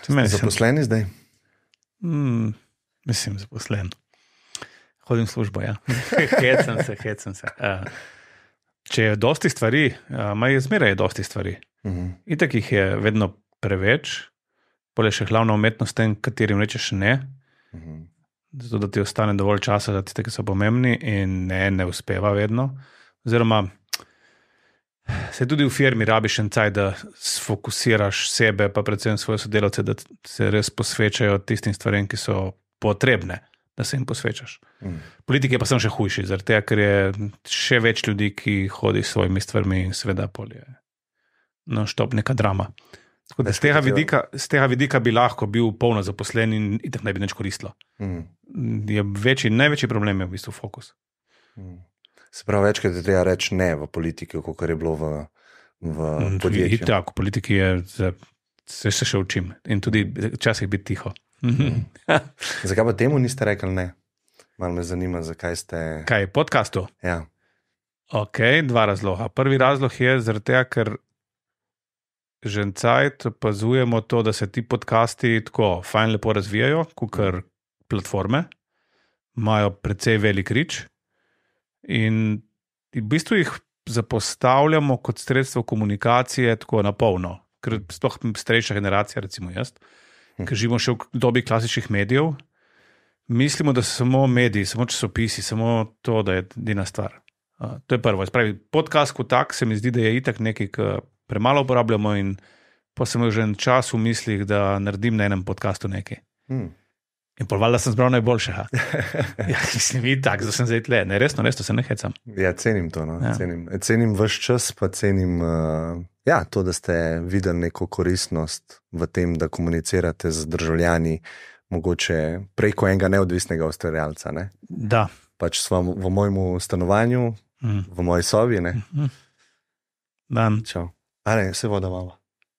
Zaposleni zdaj? Mislim, zaposlen. Hodim v službo, ja. Hecam se. Če je dosti stvari, je zmeraj dosti stvari. Itak jih je vedno preveč, pole še glavna umetnost tem, katerim rečeš ne, zato da ti ostane dovolj časa za tiste, ki so pomembni in ne uspeva vedno. Oziroma, se tudi v firmi rabiš en caj, da sfokusiraš sebe, pa predvsem svoje sodelavce, da se res posvečajo tistim stvarem, ki so potrebne, da se jim posvečaš. Politike pa sem še hujši, zaradi tega, ker je še več ljudi, ki hodi s svojimi stvarmi in seveda polje. Non-stop neka drama. Tako da z tega vidika bi lahko bil polno zaposlen in itak ne bi nič koristilo. Največji problem je v bistvu fokus. Se pravi, večkrat je treba reči ne v politiki, kot je bilo v podjetju. Tako, v politiki se še učim in tudi včasih biti tiho. Zakaj pa temu niste rekli ne? Malo me zanima, zakaj ste... Kaj, podcastu? Ja. Ok, dva razloga. Prvi razlog je zaradi tega, ker že en cajt opazujemo to, da se ti podcasti tako fajn lepo razvijajo, kakor platforme, imajo precej velik reach in v bistvu jih zapostavljamo kot sredstvo komunikacije tako na polno, ker sploh starejša generacija, recimo jaz, ker živimo še v dobi klasičnih medijev, mislimo, da so samo mediji, samo časopisi, samo to, da je edina stvar. To je prvo. Spravi, podcast kot tak se mi zdi, da je itak nekaj, ki premalo uporabljamo in pa sem že en čas v mislih, da naredim na enem podcastu nekaj. In valjda sem zbral najboljšega. Ja, mislim, itak, zdaj sem zdaj tle. Ne, resno, se ne hecam. Ja, cenim to, no. Ja. Cenim vaš čas, pa cenim to, da ste videli neko koristnost v tem, da komunicirate z državljani, mogoče preko enega neodvisnega ustvarjalca, ne? Da. Pač sva v mojemu stanovanju, v moji sobi, ne? Dan. Čau. A ne, se voda malo.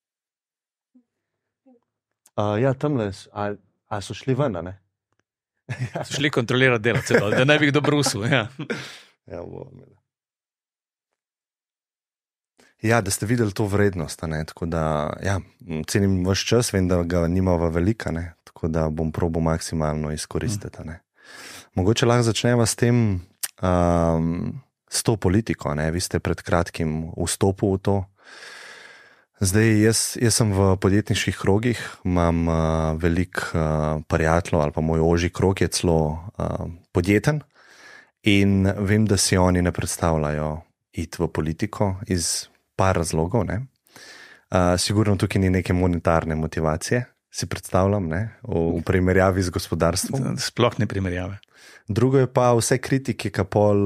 Ja, tamle, a so šli ven, ne? So šli kontrolirati delavce, da ne bi kdo brusil, ja. Ja, da ste videli to vrednost, ne? Tako da, ja, cenim vaš čas, vem, da ga nimava velika, ne? Tako da bom probal maksimalno izkoristiti, ne? Mogoče lahko začneva s tem, s to politiko, ne? Vi ste pred kratkim vstopil v to. Zdaj, jaz sem v podjetniških krogih, imam veliko prijateljev ali pa moj ožji krog je celo podjeten in vem, da si oni ne predstavljajo iti v politiko iz par razlogov, ne? Sigurno tukaj ni neke monetarne motivacije, si predstavljam, ne? V primerjavi z gospodarstvom. Sploh ne primerjave. Drugo je pa vse kritike, ki pol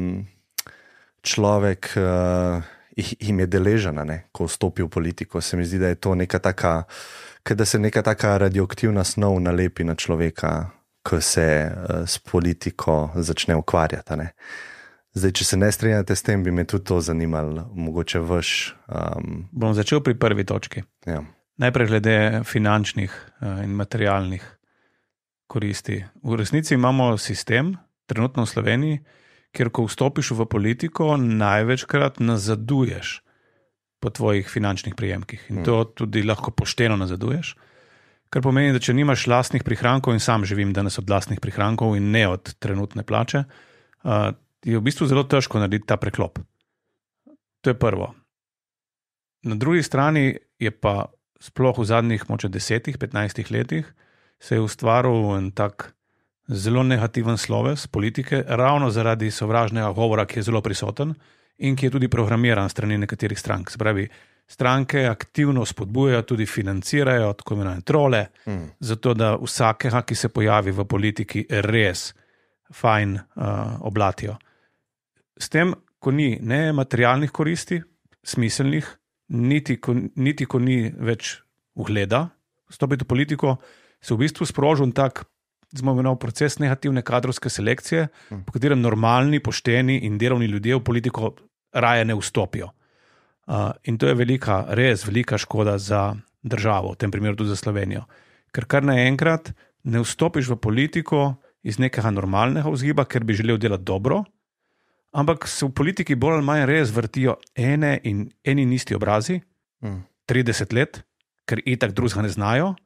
človek jim je deležena, ne, ko vstopi v politiko. Se mi zdi, da je to neka taka, da se neka taka radioaktivna snov nalepi na človeka, ko se s politiko začne ukvarjati, ne. Zdaj, če se ne strinjate s tem, bi me tudi to zanimalo, mogoče vaš... Bom začel pri prvi točki. Ja. Najprej glede finančnih in materialnih koristi. V resnici imamo sistem, trenutno v Sloveniji, ker ko vstopiš v politiko, največkrat nazaduješ po tvojih finančnih prijemkih. In to tudi lahko pošteno nazaduješ, kar pomeni, da če nimaš lastnih prihrankov, in sam živim danes od lastnih prihrankov in ne od trenutne plače, je v bistvu zelo težko narediti ta preklop. To je prvo. Na drugi strani je pa sploh v zadnjih moče 10-15 letih se je ustvaril en tak zelo negativen sloves politike, ravno zaradi sovražnega govora, ki je zelo prisoten in ki je tudi programiran strani nekaterih strank. Se pravi, stranke aktivno spodbujajo, tudi financirajo tako imenovane trole, zato da vsakega, ki se pojavi v politiki, res fajn oblatijo. S tem, ko ni ne materialnih koristi, smiselnih, niti ko ni več ugleda, vstopiti v politiko, se v bistvu sprožil tak smo imeli proces negativne kadrovske selekcije, po katerem normalni, pošteni in delovni ljudje v politiko raje ne vstopijo. In to je res velika škoda za državo, v tem primeru tudi za Slovenijo. Ker kar naenkrat ne vstopiš v politiko iz nekega normalnega vzgiba, ker bi želel delati dobro, ampak se v politiki bolj ali manj res vrtijo eni in isti obrazi, 30 let, ker itak drugega ne znajo,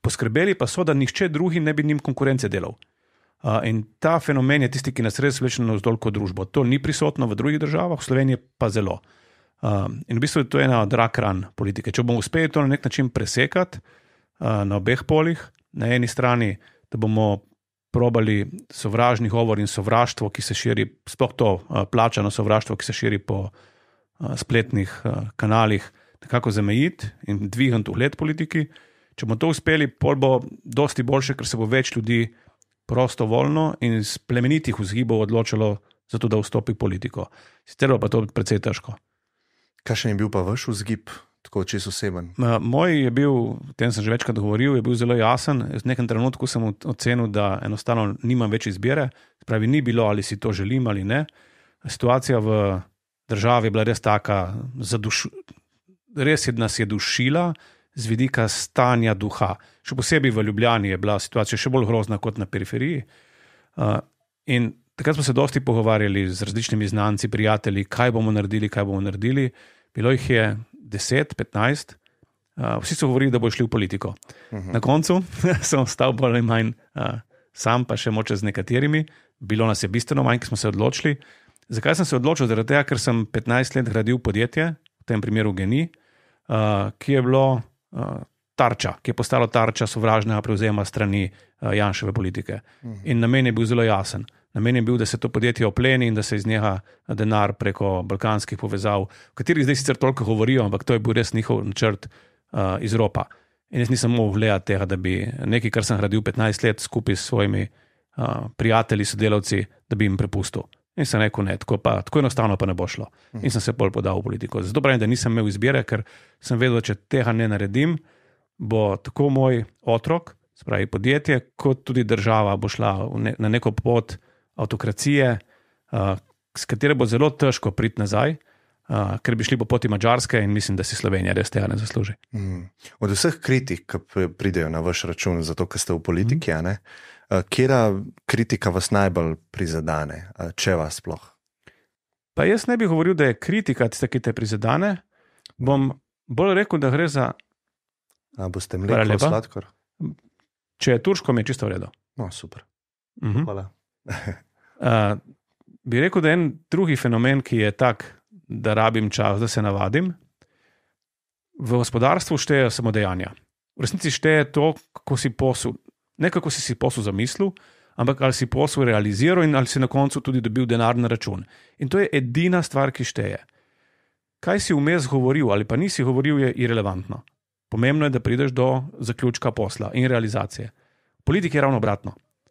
poskrbeli pa so, da nihče drugi ne bi njim konkurence delal. In ta fenomen je tisti, ki nas res vleče navzdol kot družbo. To ni prisotno v drugih državah, v Sloveniji pa zelo. In v bistvu je to ena od rak ran politike. Če bomo uspeli to na nek način presekati na obeh polih, na eni strani, da bomo probali sovražni govor in sovraštvo, ki se širi, sploh to plačano sovraštvo, ki se širi po spletnih kanalih, nekako zamejiti in dvigati ugled politiki. Če bomo to uspeli, pol bo dosti boljše, ker se bo več ljudi prostovoljno in iz plemenitih vzgibov odločilo za to, da vstopi politiko. Sicer pa to precej težko. Kakšen je bil pa vaš vzgib, tako čisto oseben? Moj je bil, o tem sem že večkrat govoril, je bil zelo jasen. V nekem trenutku sem ocenil, da enostavno nimam več izbire. Pravi, ni bilo, ali si to želim ali ne. Situacija v državi je bila res taka, res nas je dušila z vidika stanja duha. Še posebej v Ljubljani je bila situacija še bolj grozna kot na periferiji. In takrat smo se dosti pogovarjali z različnimi znanci, prijatelji, kaj bomo naredili. Bilo jih je 10, 15. Vsi so govorili, da bo šli v politiko. Na koncu sem ostal bolj ali manj sam, pa še moče z nekaterimi. Bilo nas je bistveno manj, ki smo se odločili. Zakaj sem se odločil? Zaradi tega, ker sem 15 let gradil podjetje, v tem primeru GEN-I, ki je bilo tarča, ki je postalo tarča sovražnega prevzema strani Janševe politike. In namen je bil zelo jasen. Namen je bil, da se to podjetje opleni in da se iz njega denar preko balkanskih povezav, v katerih zdaj sicer toliko govorijo, ampak to je bil res njihov načrt izropa. In jaz nisem mogel gledati tega, da bi nekaj, kar sem gradil 15 let skupaj s svojimi prijatelji, sodelavci, da bi jim prepustil. In sem rekel, ne, tako enostavno pa ne bo šlo. In sem se bolj podal v politiko. Zato pravim, da nisem imel izbire, ker sem vedel, da če tega ne naredim, bo tako moj otrok, spravi podjetje, kot tudi država bo šla na neko pot avtokracije, s katere bo zelo težko priti nazaj, ker bi šli po poti Madžarske in mislim, da si Slovenija res tega ne zasluži. Od vseh kritik, ki pridejo na vaš račun, zato ker ste v politiki, kjera kritika vas najbolj prizadene, če vas sploh? Pa jaz ne bi govoril, da je kritika tista, ki te prizadene. Bom bolj rekel, da gre za... boste mleko, sladkor? Če je turško, mi je čisto v redu. No, super. Hvala. Bi rekel, da je en drugi fenomen, ki je tak, da rabim čas, da se navadim. V gospodarstvu šteje samo dejanja. V resnici šteje to, kako si posel. Ne kako si posel zamislil, ampak ali si posel realiziral in ali si na koncu tudi dobil denar na račun. In to je edina stvar, ki šteje. Kaj si vmes govoril ali pa nisi govoril, je irelevantno. Pomembno je, da prideš do zaključka posla in realizacije. V politiki je ravno obratno.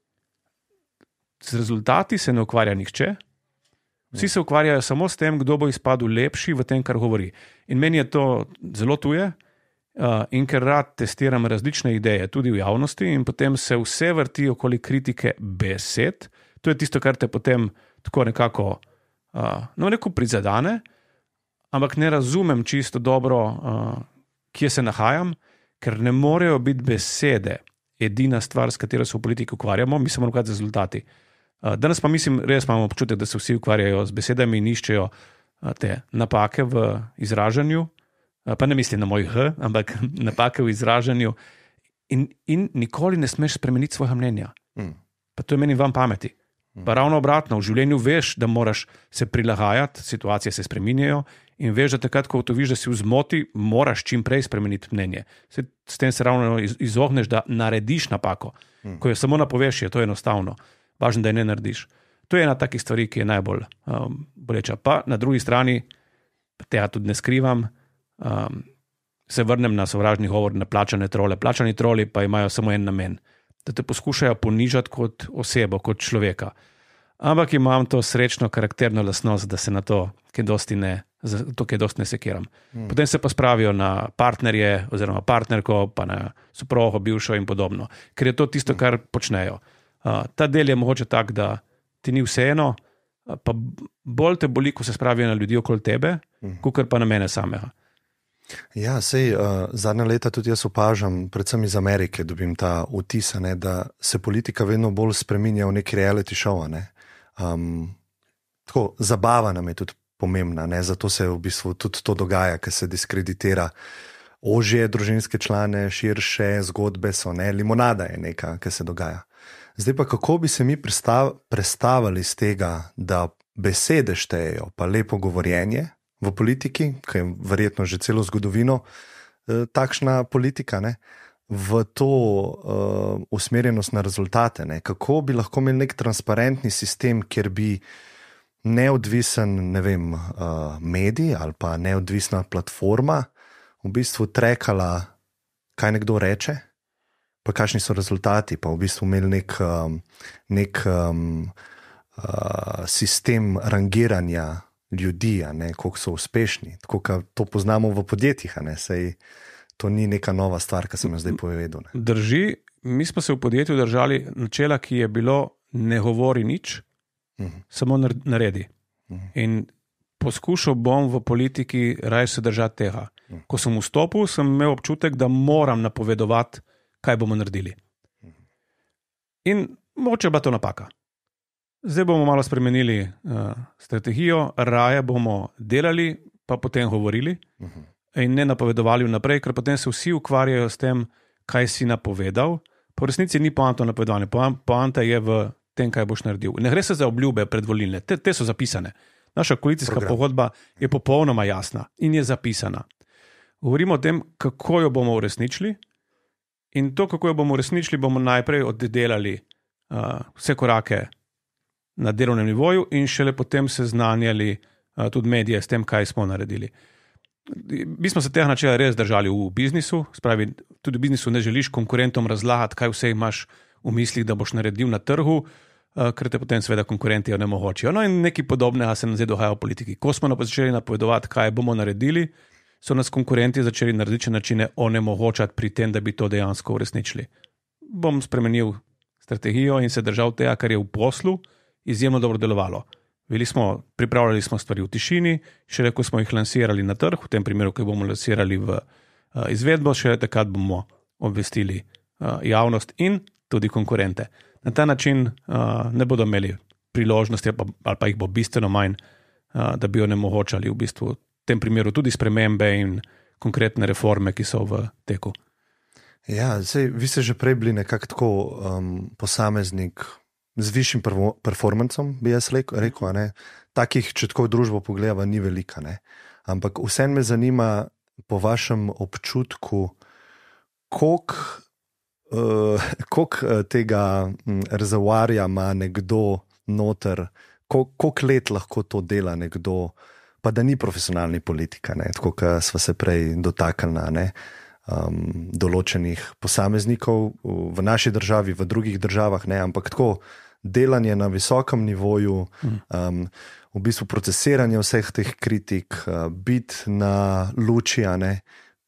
Z rezultati se ne ukvarja nihče, vsi se ukvarjajo samo s tem, kdo bo izpadel lepši v tem, kar govori. In meni je to zelo tuje, in ker rad testiram različne ideje tudi v javnosti in potem se vse vrti okoli kritike besed, to je tisto, kar te potem tako nekako prizadane, ampak ne razumem čisto dobro, kje se nahajam, ker ne morejo biti besede edina stvar, s katero se v politiki ukvarjamo, mi se moramo ukvarjati z rezultati. Danes pa mislim, res imamo občutek, da se vsi ukvarjajo z besedami in iščejo te napake v izražanju, pa ne mislim na moj H, ampak napake v izražanju in nikoli ne smeš spremeniti svojega mnenja. Pa to je meni vam pameti. Pa ravno obratno, v življenju veš, da moraš se prilagajati, situacije se spreminjajo in veš, da takrat, ko ugotoviš, da si v zmoti, moraš čim prej spremeniti mnenje. S tem se ravno izogneš, da narediš napako. Ko jo samo napoveš, je to enostavno. Važno, da je ne narediš. To je ena takih stvari, ki je najbolj boleča. Pa na drugi strani, tega tudi ne skrivam, se vrnem na sovražni govor, na plačane trole. Plačani troli pa imajo samo en namen, da te poskušajo ponižati kot osebo, kot človeka. Ampak imam to srečno karakterno lastnost, da se na to kaj dosti ne sekiram. Potem se pa spravijo na partnerje oziroma partnerko, pa na soprogo, bivšo in podobno. Ker je to tisto, kar počnejo. Ta del je mogoče tak, da ti ni vseeno, pa bolj te boli, ko se spravijo na ljudi okoli tebe, kakor pa na mene samega. Ja, sej zadnja leta tudi jaz opažam, predvsem iz Amerike dobim ta vtis, da se politika vedno bolj spreminja v neki reality show. Tako, zabava nam je tudi pomembna, zato se v bistvu tudi to dogaja, ker se diskreditira ožje družinske člane, širše zgodbe so, ne, limonada je neka, ki se dogaja. Zdaj pa kako bi se mi prestavili z tega, da besede štejejo, pa lepo govorjenje v politiki, ki je verjetno že celo zgodovino takšna politika, ne, v to usmerjenost na rezultate, ne, kako bi lahko imeli nek transparentni sistem, kjer bi neodvisen, ne vem, medij ali pa neodvisna platforma v bistvu trekala, kaj nekdo reče, pa kakšni so rezultati, pa v bistvu imeli nek sistem rangiranja ljudi, ne, koliko so uspešni, tako kot to poznamo v podjetjih, ne, sej to ni neka nova stvar, ki sem jo zdaj povedal. Ne. Drži, mi smo se v podjetju držali načela, ki je bilo ne govori nič, samo naredi. In poskušal bom v politiki raje se držati tega. Ko sem vstopil, sem imel občutek, da moram napovedovati, kaj bomo naredili. In mogoče je bila to napaka. Zdaj bomo malo spremenili strategijo, raje bomo delali, pa potem govorili in ne napovedovali vnaprej, ker potem se vsi ukvarjajo s tem, kaj si napovedal. Po resnici ni poanta napovedovanja, poanta je v tem, kaj boš naredil. Ne gre se za obljube predvolilne, te so zapisane. Naša koalicijska pogodba je popolnoma jasna in je zapisana. Govorimo o tem, kako jo bomo uresničili, in to, kako jo bomo uresničili, bomo najprej oddelali vse korake na delovnem nivoju in šele potem seznanjali tudi medije s tem, kaj smo naredili. Mi smo se tega načela res držali v biznisu, spravi, tudi v biznisu ne želiš konkurentom razlagati, kaj vse imaš v mislih, da boš naredil na trgu, ker te potem seveda konkurenti onemogočijo. No in nekaj podobnega se nam zdaj dogaja v politiki. Ko smo začeli napovedovati, kaj bomo naredili, so nas konkurenti začeli na različne načine onemogočati pri tem, da bi to dejansko uresničili. Bom spremenil strategijo in se držal tega, kar je v poslu izjemno dobro delovalo. Pripravljali smo stvari v tišini, šele ko smo jih lansirali na trg, v tem primeru, ko bomo lansirali v izvedbo, šele takrat bomo obvestili javnost in tudi konkurente. Na ta način ne bodo imeli priložnosti ali pa jih bo bistveno manj, da bi onemogočali v bistvu v tem primeru tudi spremembe in konkretne reforme, ki so v teku. Ja, vi ste že prej bili nekako tako posameznik z višjim performancom, bi jaz rekel, ne? Takih, če tako družbo pogledava, ni velika, ne? Ampak vseeno me zanima po vašem občutku, koliko tega rezervoarja ima nekdo noter, koliko let lahko to dela nekdo, pa da ni profesionalni politika, ne? Tako, kot sva se prej dotaknila, ne? Določenih posameznikov v naši državi, v drugih državah, ne? Ampak tako delanje na visokem nivoju, v bistvu procesiranje vseh teh kritik, biti na luči, ne?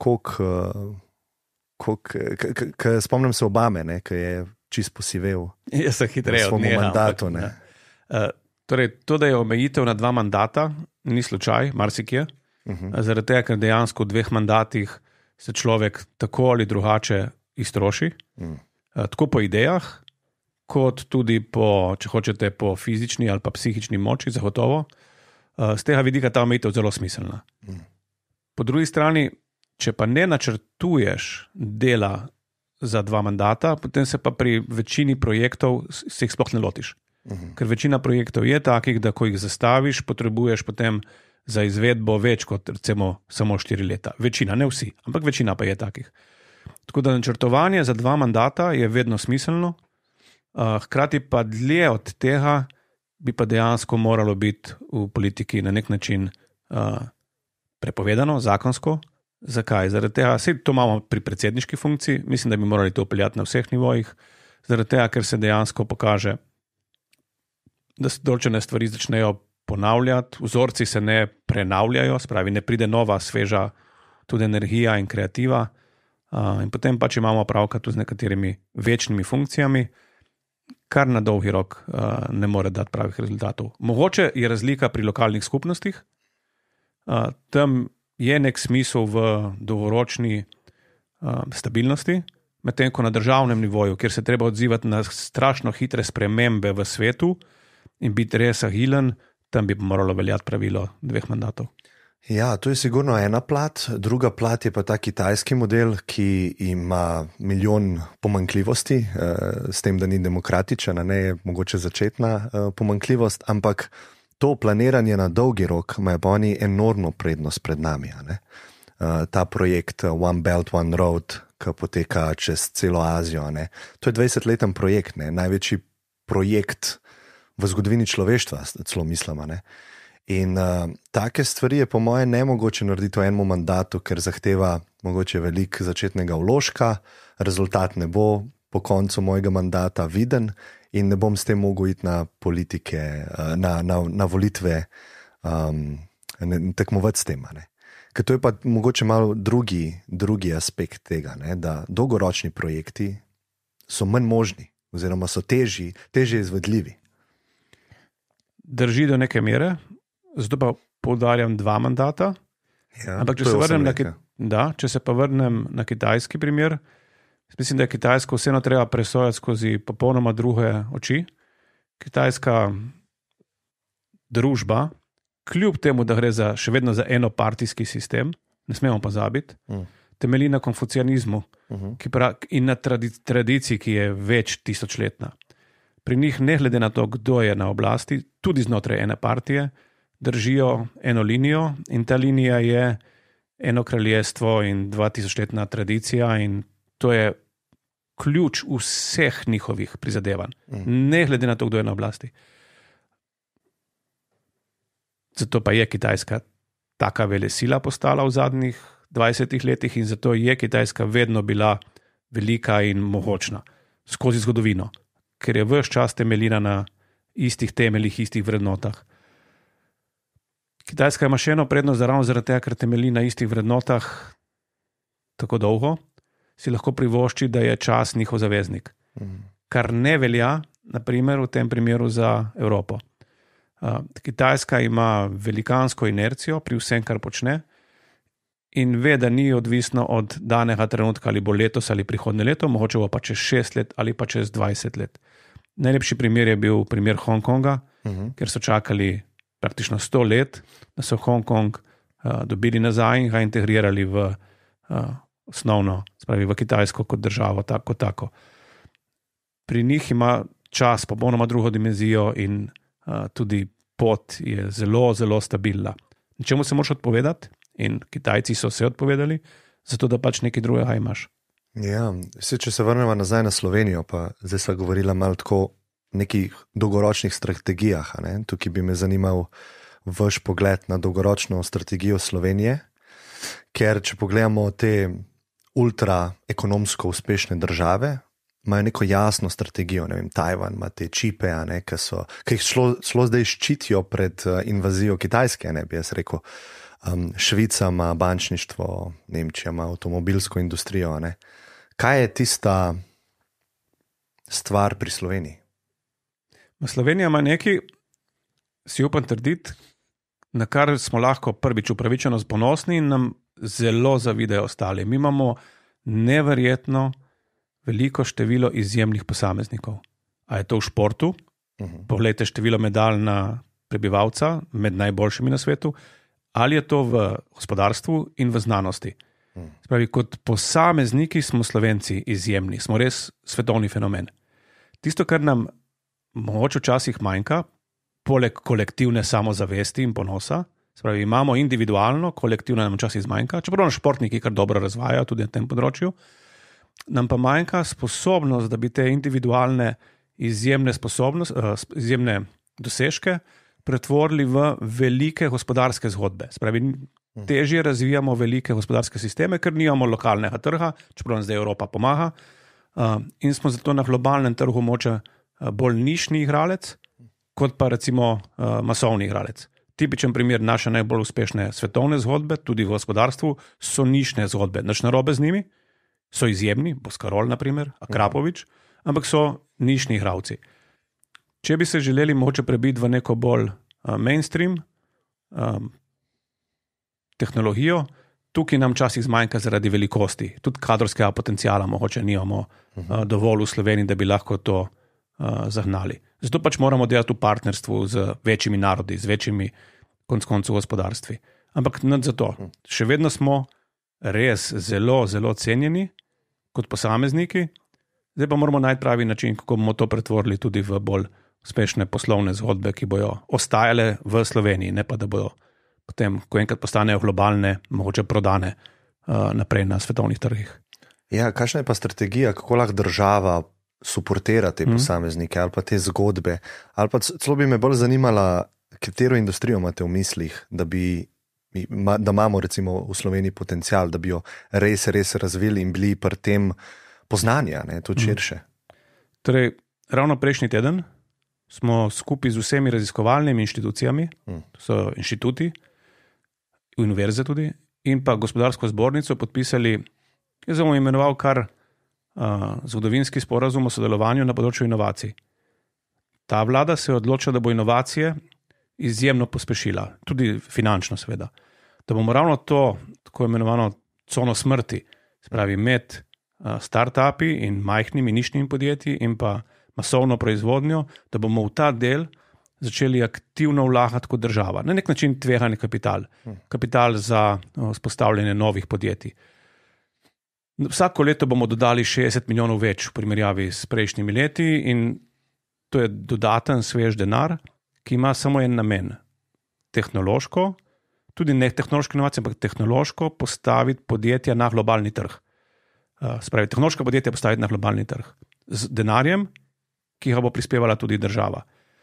Spomnim se Obame, ne? Ki je čist posivel. Jaz sem hitreje od njega. Mandatu, ne? Torej, to, da je omejitev na 2 mandata, ni slučaj, marsikje. Zaradi tega, ker dejansko v 2 mandatih se človek tako ali drugače iztroši. Tako po idejah, kot tudi po, če hočete, po fizični ali pa psihični moči, zagotovo. Z tega vidika ta omejitev zelo smiselna. Po drugi strani, če pa ne načrtuješ dela za 2 mandata, potem se pa pri večini projektov se jih sploh ne lotiš. Ker večina projektov je takih, da ko jih zastaviš, potrebuješ potem za izvedbo več kot recimo samo 4 leta. Večina, ne vsi, ampak večina pa je takih. Tako da načrtovanje za 2 mandata je vedno smiselno, hkrati pa dlje od tega bi pa dejansko moralo biti v politiki na nek način prepovedano, zakonsko. Zakaj? Zaradi tega, to imamo pri predsedniški funkciji, mislim, da bi morali to upeljati na vseh nivojih, zaradi tega, ker se dejansko pokaže, da se določene stvari začnejo ponavljati, vzorci se ne prenavljajo, spravi, ne pride nova, sveža tudi energija in kreativa, in potem pač imamo opravka tudi z nekaterimi večnimi funkcijami, kar na dolgi rok ne more dati pravih rezultatov. Mogoče je razlika pri lokalnih skupnostih, tam je nek smisel v dolgoročni stabilnosti, medtem ko na državnem nivoju, kjer se treba odzivati na strašno hitre spremembe v svetu in biti res agilen, tam bi moralo veljati pravilo 2 mandatov. Ja, to je sigurno ena plat, druga plat je pa ta kitajski model, ki ima milijon pomanjkljivosti, s tem, da ni demokratičen, ne je mogoče začetna pomanjkljivost, ampak to planiranje na dolgi rok ima pa oni enormno prednost pred nami. Ne? Ta projekt One Belt, One Road, ki poteka čez celo Azijo, ne? To je 20-leten projekt, ne? Največji projekt v zgodovini človeštva, celo mislimo. Ne? In take stvari je po moje nemogoče narediti v enem mandatu, ker zahteva mogoče veliko začetnega vložka, rezultat ne bo po koncu mojega mandata viden in ne bom s tem mogel iti na politike, na volitve, tekmovati s tem. Ne? Ker to je pa mogoče malo drugi aspekt tega, ne? Da dolgoročni projekti so manj možni oziroma so težje izvedljivi. Drži do neke mere. Zato pa poudarjam 2 mandata. Ja, ampak če se pa vrnem na kitajski primer, mislim, da je Kitajsko vseeno treba presojati skozi popolnoma druge oči. Kitajska družba, kljub temu, da gre še vedno za enopartijski sistem, ne smemo pozabiti, temelji na konfucianizmu in na tradiciji, ki je več tisočletna. Pri njih, ne glede na to, kdo je na oblasti, tudi znotraj ene partije, držijo eno linijo in ta linija je eno kraljestvo in 2000-letna tradicija in to je ključ vseh njihovih prizadevanj, ne glede na to, kdo je na oblasti. Zato pa je Kitajska taka velesila postala v zadnjih 20 letih in zato je Kitajska vedno bila velika in mogočna skozi zgodovino, ker je ves čas temeljina na istih temeljih, istih vrednotah. Kitajska ima še eno prednost, ravno zaradi tega, ker temelji na istih vrednotah tako dolgo, si lahko privošči, da je čas njihov zaveznik. Kar ne velja, naprimer, v tem primeru za Evropo. Kitajska ima velikansko inercijo pri vsem, kar počne in ve, da ni odvisno od danega trenutka, ali bo letos ali prihodnje leto, mogoče bo pa čez 6 let ali pa čez 20 let. Najlepši primer je bil primer Hongkonga, ker so čakali praktično 100 let, da so Hong Kong dobili nazaj in ga integrirali v osnovno, spravi v Kitajsko kot državo, tako. Pri njih ima čas popolnoma drugo dimenzijo in tudi pot je zelo, zelo stabilna. Čemu se moraš odpovedati? In Kitajci so se odpovedali, zato da pač nekaj drugega imaš. Ja, če se vrnemo nazaj na Slovenijo, pa zdaj sva govorila malo tako nekih dolgoročnih strategijah. Ne? Tukaj bi me zanimal vaš pogled na dolgoročno strategijo Slovenije, ker če pogledamo te ultraekonomsko uspešne države, imajo neko jasno strategijo, ne vem, Tajvan ima te čipe, ki jih šlo zdaj ščitijo pred invazijo Kitajske, ne bi jaz rekel. Švica ima bančništvo, Nemčija ima avtomobilsko industrijo. Ne? Kaj je tista stvar pri Sloveniji? Slovenija ima nekaj, si upam trditi, na kar smo lahko prvič upravičeno ponosni in nam zelo zavidajo ostali. Mi imamo neverjetno veliko število izjemnih posameznikov. A je to v športu? Poglejte število medalj na prebivalca, med najboljšimi na svetu, ali je to v gospodarstvu in v znanosti. Spravi, kot posamezniki smo Slovenci izjemni, smo res svetovni fenomen. Tisto, kar nam mogoče včasih manjka, poleg kolektivne samozavesti in ponosa, spravi, imamo individualno, kolektivno nam včasih zmanjka, čeprav športniki kar dobro razvajajo tudi na tem področju, nam pa manjka sposobnost, da bi te individualne izjemne dosežke pretvorili v velike gospodarske zgodbe. Spravi, težje razvijamo velike gospodarske sisteme, ker nimamo lokalnega trga, čeprav nam zdaj Evropa pomaga, in smo zato na globalnem trgu moče bolj nišni igralec, kot pa recimo masovni igralec. Tipičen primer naše najbolj uspešne svetovne zgodbe, tudi v gospodarstvu, so nišne zgodbe. Nič narobe z njimi, so izjemni, Boskarol, naprimer, Akrapovič, ampak so nišni igralci. Če bi se želeli mogoče prebiti v neko bolj mainstream tehnologijo, tukaj nam včasih zmanjka zaradi velikosti. Tudi kadrovskega potencijala mogoče nimamo dovolj v Sloveniji, da bi lahko to zagnali. Zato pač moramo delati v partnerstvu z večjimi narodi, z večjimi konc koncev gospodarstvi. Ampak nad za to. Še vedno smo res zelo, zelo cenjeni kot posamezniki. Zdaj pa moramo najti pravi način, kako bomo to pretvorili tudi v bolj uspešne poslovne zgodbe, ki bojo ostajale v Sloveniji, ne pa da bojo potem, ko enkrat postanejo globalne, mogoče prodane naprej na svetovnih trgih. Ja, kakšna je pa strategija, kako lahko država suportira te posameznike ali pa te zgodbe? Ali pa celo bi me bolj zanimala, katero industrijo imate v mislih, da imamo recimo v Sloveniji potencial, da bi jo res razvili in bili pri tem poznanja, ne, tudi širše. Torej, ravno prejšnji teden smo skupaj z vsemi raziskovalnimi inštitucijami, to so inštituti, univerze tudi, in pa gospodarsko zbornico podpisali, jaz sem imenoval kar zgodovinski sporazum o sodelovanju na področju inovacij. Ta vlada se je odločila, da bo inovacije izjemno pospešila, tudi finančno seveda. Da bomo ravno to, tako imenovano cono smrti, spravi med start-upi in majhnimi nišnimi podjetji in pa masovno proizvodnjo, da bomo v ta del začeli aktivno vlagati kot država. Na nek način tvegani kapital. Kapital za vzpostavljanje novih podjetij. Vsako leto bomo dodali 60 milijonov več v primerjavi s prejšnjimi leti in to je dodaten svež denar, ki ima samo en namen. Tehnološko, tudi ne tehnološko inovacijo, ampak tehnološko postaviti podjetja na globalni trg. Spravi, tehnološka podjetja postaviti na globalni trg. Z denarjem, ki ga bo prispevala tudi država.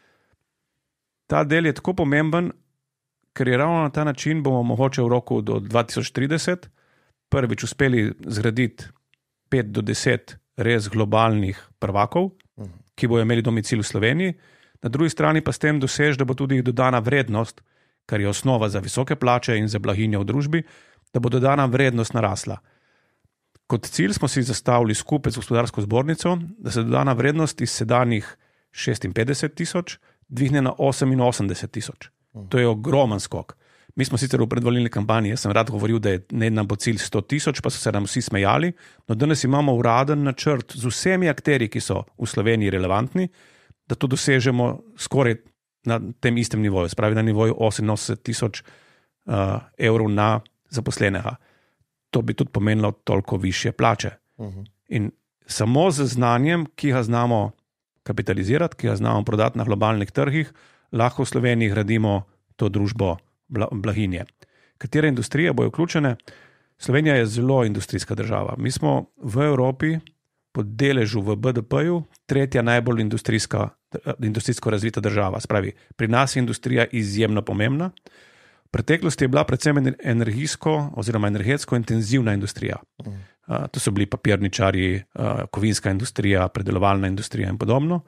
Ta del je tako pomemben, ker je ravno na ta način bomo mogoče v roku do 2030 prvič uspeli zgraditi 5 do 10 res globalnih prvakov, ki bojo imeli domicil v Sloveniji, na drugi strani pa s tem dosež, da bo tudi dodana vrednost, kar je osnova za visoke plače in za blaginjo v družbi, da bo dodana vrednost narasla. Kot cilj smo si zastavili skupaj z gospodarsko zbornico, da se dodana vrednost iz sedanjih 56 tisoč dvigne na 88 tisoč. To je ogromen skok. Mi smo sicer v predvolilni kampanji, jaz sem rad govoril, da je nam bo cilj 100 tisoč, pa so se nam vsi smejali, no danes imamo uraden načrt z vsemi akterji, ki so v Sloveniji relevantni, da to dosežemo skoraj na tem istem nivoju, spravi na nivoju 88 tisoč evrov na zaposlenega. To bi tudi pomenilo toliko višje plače. In samo z znanjem, ki ga znamo kapitalizirati, ki ga znamo prodati na globalnih trgih, lahko v Sloveniji gradimo to družbo blaginje. Katere industrije bojo vključene? Slovenija je zelo industrijska država. Mi smo v Evropi po deležu v BDP-ju tretja najbolj industrijsko razvita država. Spravi, pri nas je industrija izjemno pomembna. V preteklosti je bila predvsem energijsko oziroma energetsko intenzivna industrija. To so bili papirničarji, kovinska industrija, predelovalna industrija in podobno.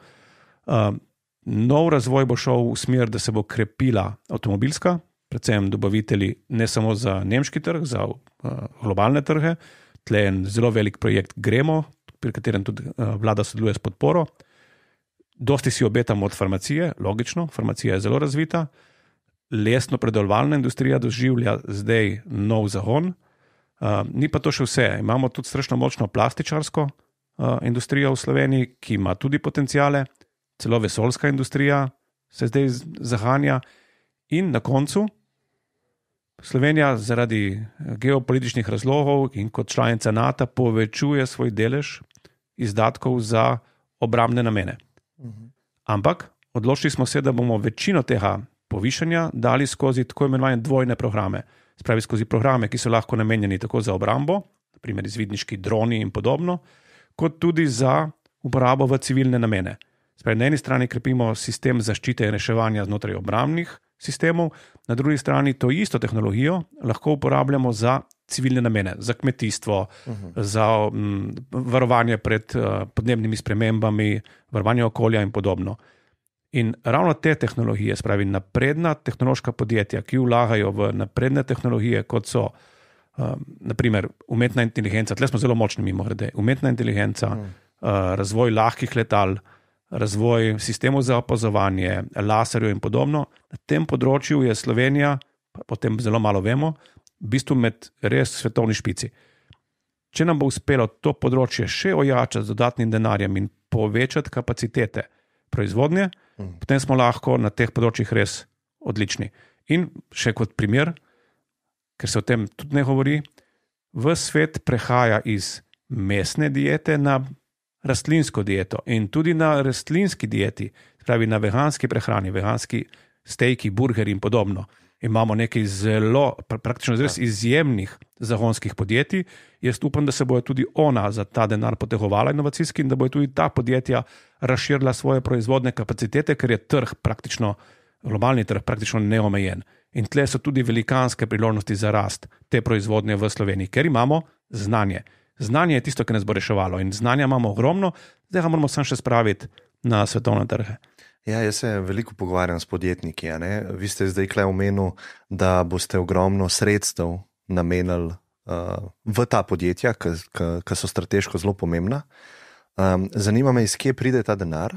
Nov razvoj bo šel v smer, da se bo krepila avtomobilska, predvsem dobavitelji ne samo za nemški trg, za globalne trge. Tle je en zelo velik projekt Gremo, pri katerem tudi vlada sodeluje s podporo. Dosti si obetamo od farmacije, logično, farmacija je zelo razvita. Lesno-predelovalna industrija doživlja zdaj nov zagon. Ni pa to še vse. Imamo tudi strašno močno plastičarsko industrijo v Sloveniji, ki ima tudi potencijale. Celo vesoljska industrija se zdaj zahanja. In na koncu Slovenija zaradi geopolitičnih razlogov in kot članica NATO povečuje svoj delež izdatkov za obrambne namene. Ampak odločili smo se, da bomo večino tega povišanja dali skozi tako imenovane dvojne programe. Spravi skozi programe, ki so lahko namenjeni tako za obrambo, naprimer izvidniški droni in podobno, kot tudi za uporabo v civilne namene. Spravi, na eni strani krepimo sistem zaščite in reševanja znotraj obrambnih sistemov, na drugi strani to isto tehnologijo lahko uporabljamo za civilne namene, za kmetijstvo, za varovanje pred podnebnimi spremembami, varovanje okolja in podobno. In ravno te tehnologije, spravi napredna tehnološka podjetja, ki vlagajo v napredne tehnologije, kot so naprimer umetna inteligenca, tle smo zelo močni mimogrede, umetna inteligenca, razvoj lahkih letal, razvoj sistemov za opazovanje, laserjev in podobno. Na tem področju je Slovenija, potem zelo malo vemo, v bistvu med res svetovni špici. Če nam bo uspelo to področje še ojačati z dodatnim denarjem in povečati kapacitete proizvodnje, potem smo lahko na teh področjih res odlični. In še kot primer, ker se o tem tudi ne govori, ves svet prehaja iz mesne diete na rastlinsko dieto in tudi na rastlinski dieti, pravi na veganski prehrani, veganski stejki, burgeri in podobno. Imamo nekaj zelo, praktično res izjemnih zagonskih podjetij. Jaz upam, da se bojo tudi ona za ta denar potegovala inovacijski in da bojo tudi ta podjetja razširila svoje proizvodne kapacitete, ker je trg praktično, globalni trg praktično neomejen. In tle so tudi velikanske priložnosti za rast te proizvodnje v Sloveniji, ker imamo znanje. Znanje je tisto, ki nas bo reševalo in znanja imamo ogromno, zdaj ga moramo samo še spraviti na svetovne trge. Ja, jaz se veliko pogovarjam s podjetniki. Vi ste zdaj kle omenil, da boste ogromno sredstev namenili v ta podjetja, ki so strateško zelo pomembna. Zanima me, iz kje pride ta denar.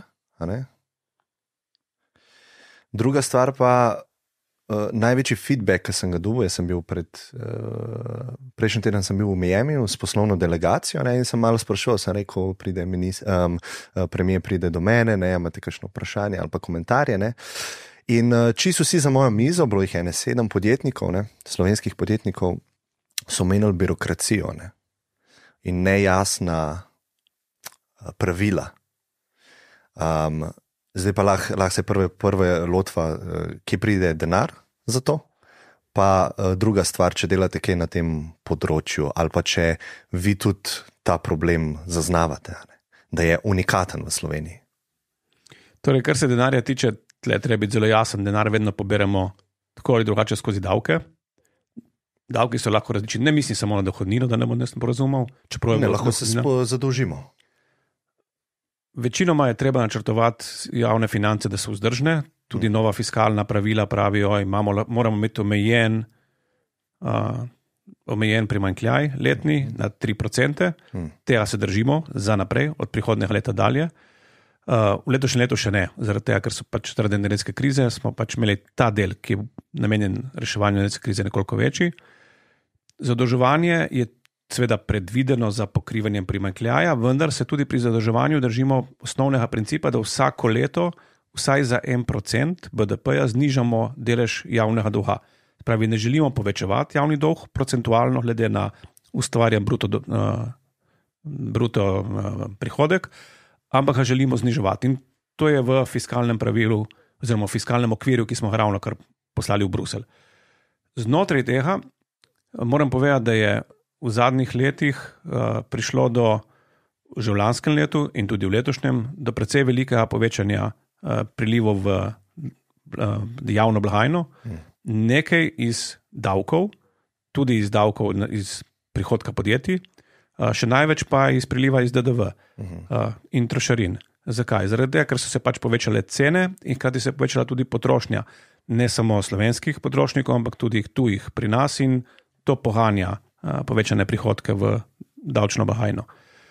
Druga stvar pa, največji feedback, ki sem ga dobil, jaz sem bil prejšnji teden sem bil v Miami s poslovno delegacijo in sem malo sprašal, sem rekel, premier pride do mene, imate kakšno vprašanje ali pa komentarje. In čisto vsi za mojo mizo, bilo jih 7 podjetnikov, slovenskih podjetnikov, so omenili birokracijo in nejasna pravila. Zdaj pa lahko se prve lotva, kje pride denar za to, pa druga stvar, če delate kaj na tem področju ali pa če vi tudi ta problem zaznavate, da je unikaten v Sloveniji. Torej, kar se denarja tiče, tle treba biti zelo jasen, denar vedno poberemo tako ali drugače skozi davke. Davki so lahko različni, ne mislim samo na dohodnino, da ne bom nesno porazumel. Lahko se zadolžimo. Večinoma je treba načrtovati javne finance, da so vzdržne. Tudi nova fiskalna pravila pravijo, moramo imeti omejen primanjkljaj letni na 3%. Tega se držimo za naprej, od prihodnjega leta dalje. V letošnjem letu še ne, zaradi tega, ker so pač zaradi energetske krize, smo pač imeli ta del, ki je namenjen reševanju energetske krize, nekoliko večji. Zadolževanje je seveda predvideno za pokrivanje primanjkljaja, vendar se tudi pri zadolževanju držimo osnovnega principa, da vsako leto vsaj za 1% BDP-ja znižamo delež javnega dolga. Pravi, ne želimo povečevati javni dolg procentualno glede na ustvarjen bruto prihodek, ampak ga želimo zniževati. In to je v fiskalnem pravilu oziroma v fiskalnem okvirju, ki smo ga ravno kar poslali v Bruselj. Znotraj tega moram povedati, da je v zadnjih letih prišlo že v lanskem letu in tudi v letošnjem do precej velikega povečanja prilivov v javno blagajno. Nekaj iz davkov, tudi iz davkov iz prihodka podjetij, še največ pa iz priliva iz DDV in trošarin. Zakaj? Zaradi tega, ker so se pač povečale cene in hkrati se je povečala tudi potrošnja ne samo slovenskih potrošnikov, ampak tudi tujih pri nas in to poganja povečane prihodke v davčno blagajno.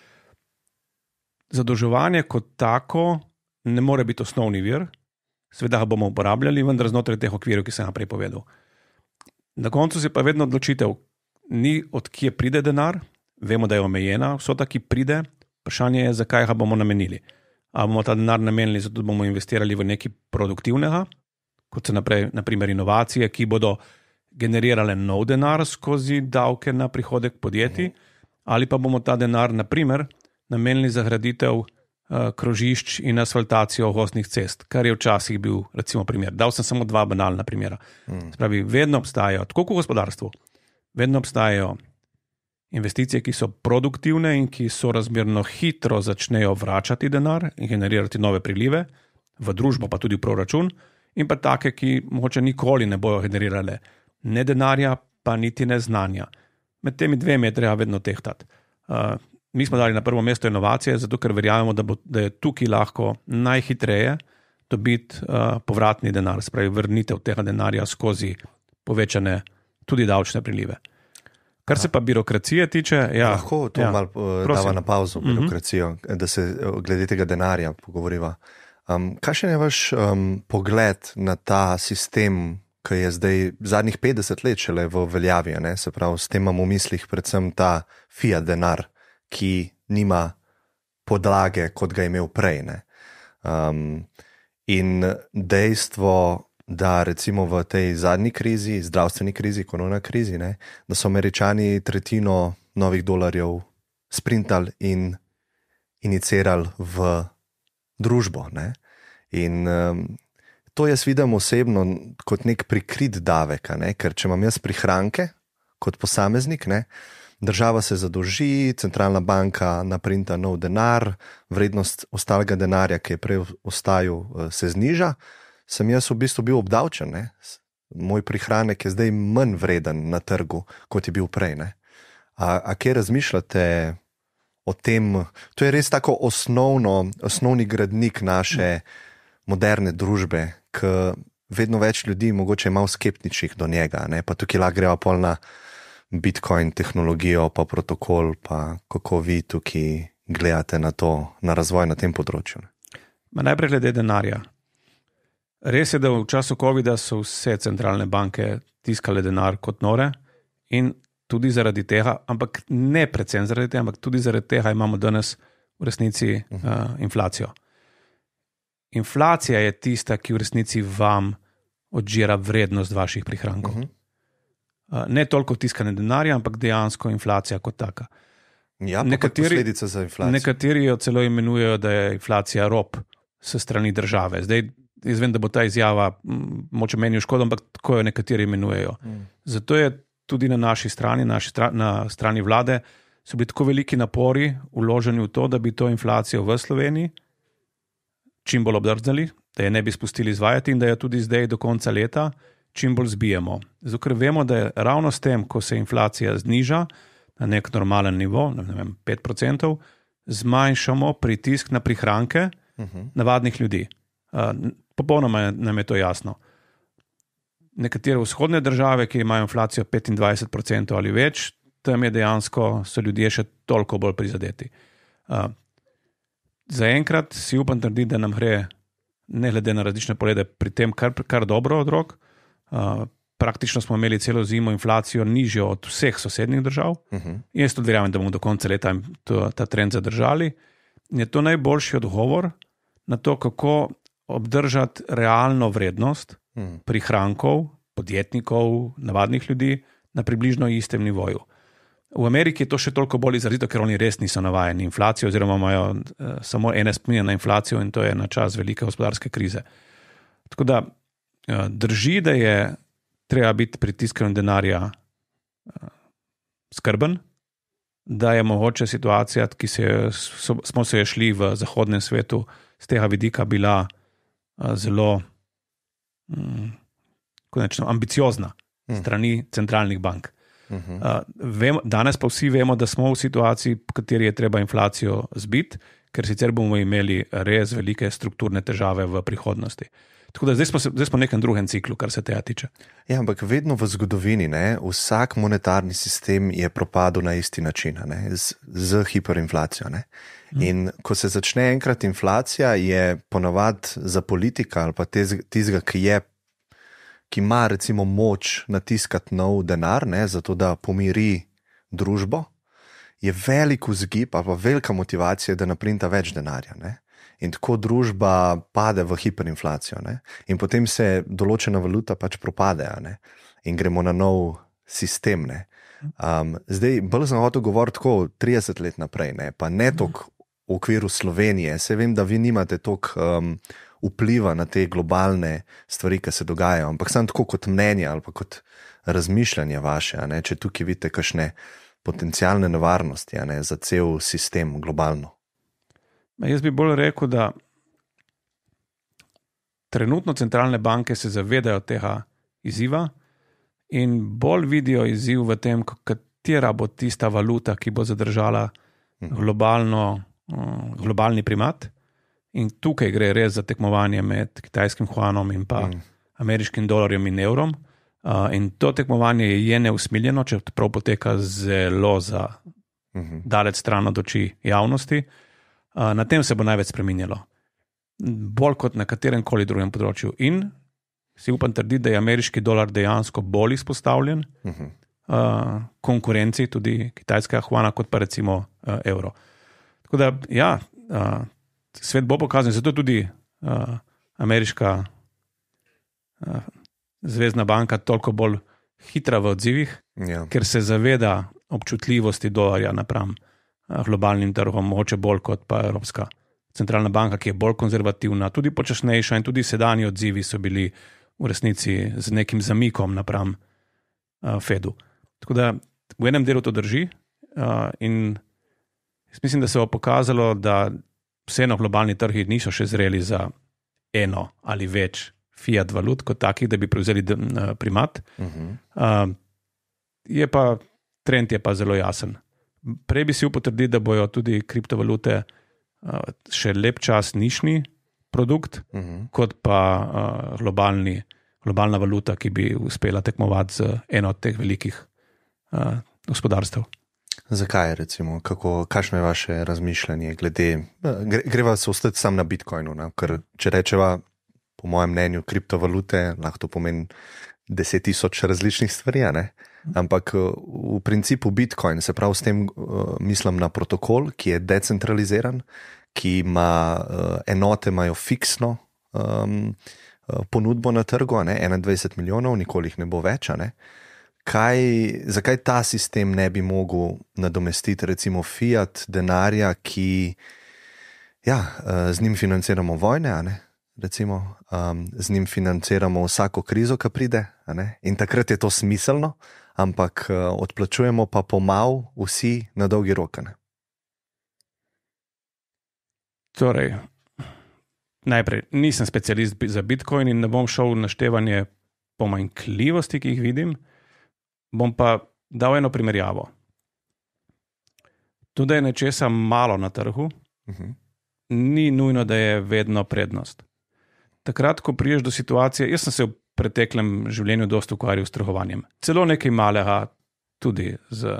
Zadolževanje kot tako ne more biti osnovni vir, seveda ga bomo uporabljali, vendar znotraj teh okvirov, ki sem ga prej povedal. Na koncu se pa vedno odločitev, ni od kje pride denar, vemo, da je omejena vsota, ki pride, vprašanje je, zakaj ga bomo namenili. A bomo ta denar namenili, zato bomo investirali v nekaj produktivnega, kot so na primer inovacije, ki bodo generirale nov denar skozi davke na prihodek podjetij, ali pa bomo ta denar, na primer, namenili za graditev krožišč in asfaltacijo gozdnih cest, kar je včasih bil, recimo, primer. Dal sem samo 2 banalna primera. Spravi, vedno obstajajo, tako kot v gospodarstvu, vedno obstajajo investicije, ki so produktivne in ki so razmerno hitro začnejo vračati denar in generirati nove prilive v družbo, pa tudi v proračun, in pa take, ki mogoče nikoli ne bojo generirale ne denarja, pa niti ne znanja. Med temi dvemi je treba vedno tehtati. Mi smo dali na prvo mesto inovacije, zato ker verjamemo, da je tukaj lahko najhitreje dobiti povratni denar, spravi vrnitev tega denarja skozi povečane tudi davčne prilive. Kar se pa birokracije tiče... Lahko to malo dava na pauzo, birokracijo, da se glede tega denarja pogovoriva. Kakšen je vaš pogled na ta sistem, ki je zdaj zadnjih 50 let šele v veljavi, se pravi, s tem imamo v mislih predvsem ta fiat denar, ki nima podlage, kot ga je imel prej. In dejstvo, da recimo v tej zadnji krizi, zdravstveni krizi, korona krizi, ne, da so Američani tretjino novih dolarjev sprintali in inicirali v družbo. Ne. In to jaz vidim osebno kot nek prikrit davek, ne, ker če imam jaz prihranke kot posameznik, ne, država se zadolži, centralna banka naprinta nov denar, vrednost ostalega denarja, ki je prej ostajal, se zniža, sem jaz v bistvu bil obdavčen. Ne. Moj prihranek je zdaj manj vreden na trgu, kot je bil prej. Ne. A kje razmišljate o tem? To je res tako osnovni gradnik naše moderne družbe, ki vedno več ljudi mogoče je malo skeptičnih do njega, ne. Pa tukaj lahko greva pol na Bitcoin tehnologijo, pa protokol, pa kako vi tukaj gledate na to, na razvoj na tem področju? Najprej glede denarja. Res je, da v času COVID-a so vse centralne banke tiskale denar kot nore in tudi zaradi tega, ampak ne predvsem zaradi tega, ampak tudi zaradi tega imamo danes v resnici inflacijo. Inflacija je tista, ki v resnici vam odžira vrednost vaših prihrankov. Ne toliko tiskane denarja, ampak dejansko inflacija kot taka. Ja, posledica za inflacijo. Nekateri jo celo imenujejo, da je inflacija rob s strani države. Zdaj, jaz vem, da bo ta izjava moče meni v škodo, ampak tako jo nekateri imenujejo. Zato je tudi na naši strani, na strani vlade, so bili tako veliki napori vloženi v to, da bi to inflacijo v Sloveniji čim bolj obdrznali, da je ne bi spustili izvajati in da jo tudi zdaj do konca leta čim bolj zbijemo. Zato, ker vemo, da je ravno s tem, ko se inflacija zniža na nek normalen nivo, ne vem, 5%, zmanjšamo pritisk na prihranke navadnih ljudi. Popolnoma nam je to jasno. Nekatere vzhodne države, ki imajo inflacijo 25% ali več, tam je dejansko so ljudje še toliko bolj prizadeti. Zaenkrat si upam trditi, da nam gre, ne glede na različne poglede, pri tem kar dobro od rok. Praktično smo imeli celo zimo inflacijo nižjo od vseh sosednjih držav. Jaz tudi verjamem, da bomo do konca leta ta trend zadržali. In je to najboljši odgovor na to, kako obdržati realno vrednost prihrankov, podjetnikov, navadnih ljudi na približno istem nivoju. V Ameriki je to še toliko bolj izrazito, ker oni res niso navajeni inflacijo oziroma imajo samo ene spomine na inflacijo in to je na čas velike gospodarske krize. Tako da drži, da je treba biti pri tiskanju denarja skrben, da je mogoče situacija, ki smo se šli v zahodnem svetu z tega vidika bila zelo ambiciozna strani centralnih bank. Danes pa vsi vemo, da smo v situaciji, v kateri je treba inflacijo zbiti, ker sicer bomo imeli res velike strukturne težave v prihodnosti. Tako da zdaj smo v nekem drugem ciklu, kar se tega tiče. Ja, ampak vedno v zgodovini, ne, vsak monetarni sistem je propadel na isti način, ne, z hiperinflacijo. Ne. In ko se začne enkrat inflacija, je ponavadi za politika ali pa tistega, ki ima recimo moč natiskati nov denar, ne, zato da pomiri družbo, je velik vzgib ali pa velika motivacija, da naprinta več denarja. Ne. In tako družba pade v hiperinflacijo. Ne. In potem se določena valuta pač propade, ne. In gremo na nov sistem. Ne. Zdaj, bolj sem hotel govoriti tako 30 let naprej, ne, pa ne toliko v okviru Slovenije. Se vem, da vi nimate toliko vpliva na te globalne stvari, ki se dogajajo, ampak samo tako kot mnenje ali pa kot razmišljanje vaše, ne, če tukaj vidite kakšne potencialne nevarnosti, ne, za cel sistem globalno. Jaz bi bolj rekel, da trenutno centralne banke se zavedajo tega izziva in bolj vidijo izziv v tem, katera bo tista valuta, ki bo zadržala globalni primat. In tukaj gre res za tekmovanje med kitajskim juanom in pa ameriškim dolarjem in evrom. In to tekmovanje je neusmiljeno, čeprav poteka zelo daleč stran od oči javnosti. Na tem se bo največ spreminjalo. Bolj kot na katerem koli drugem področju. In si upam trditi, da je ameriški dolar dejansko bolj izpostavljen konkurenci, tudi kitajskega juana, kot pa recimo evro. Tako da, ja, svet bo pokazan, zato tudi ameriška Zvezdna banka toliko bolj hitra v odzivih, ker se zaveda občutljivosti dolarja napram globalnim trgom, mogoče bolj kot pa Evropska centralna banka, ki je bolj konzervativna, tudi počasnejša in tudi sedanji odzivi so bili v resnici z nekim zamikom napram Fedu. Tako da v enem delu to drži in mislim, da se bo pokazalo, da vseeno globalni trgi niso še zreli za eno ali več fiat valut kot takih, da bi prevzeli primat. Trend je pa zelo jasen. Prej bi si potrdil, da bojo tudi kriptovalute še lep čas nišni produkt, kot pa globalna valuta, ki bi uspela tekmovati z eno od teh velikih gospodarstev. Zakaj, recimo? Kakšno je vaše razmišljanje glede, greva se ostati sam na Bitcoinu, ne? Ker če rečeva, po mojem mnenju, kriptovalute, lahko to pomeni 10,000 različnih stvari, ne? Ampak v principu Bitcoin, se pravi s tem mislim na protokol, ki je decentraliziran, ki ima enote, imajo fiksno ponudbo na trgu, ne? 21 milijonov, nikoli jih ne bo več, ne? Zakaj ta sistem ne bi mogel nadomestiti recimo fiat denarja, ki z njim financiramo vojne, a ne? Recimo, z njim financiramo vsako krizo, ki pride, a ne? In takrat je to smiselno, ampak odplačujemo pa pomal vsi na dolgi rok, ne? Torej, najprej, nisem specialist za Bitcoin in ne bom šel v naštevanje pomanjkljivosti, ki jih vidim, bom pa dal eno primerjavo. Tudi je nečesa malo na trgu, ni nujno, da je vedno prednost. Takrat, ko priješ do situacije, jaz sem se v preteklem življenju dosti ukvarjal s trgovanjem. Celo nekaj malega tudi z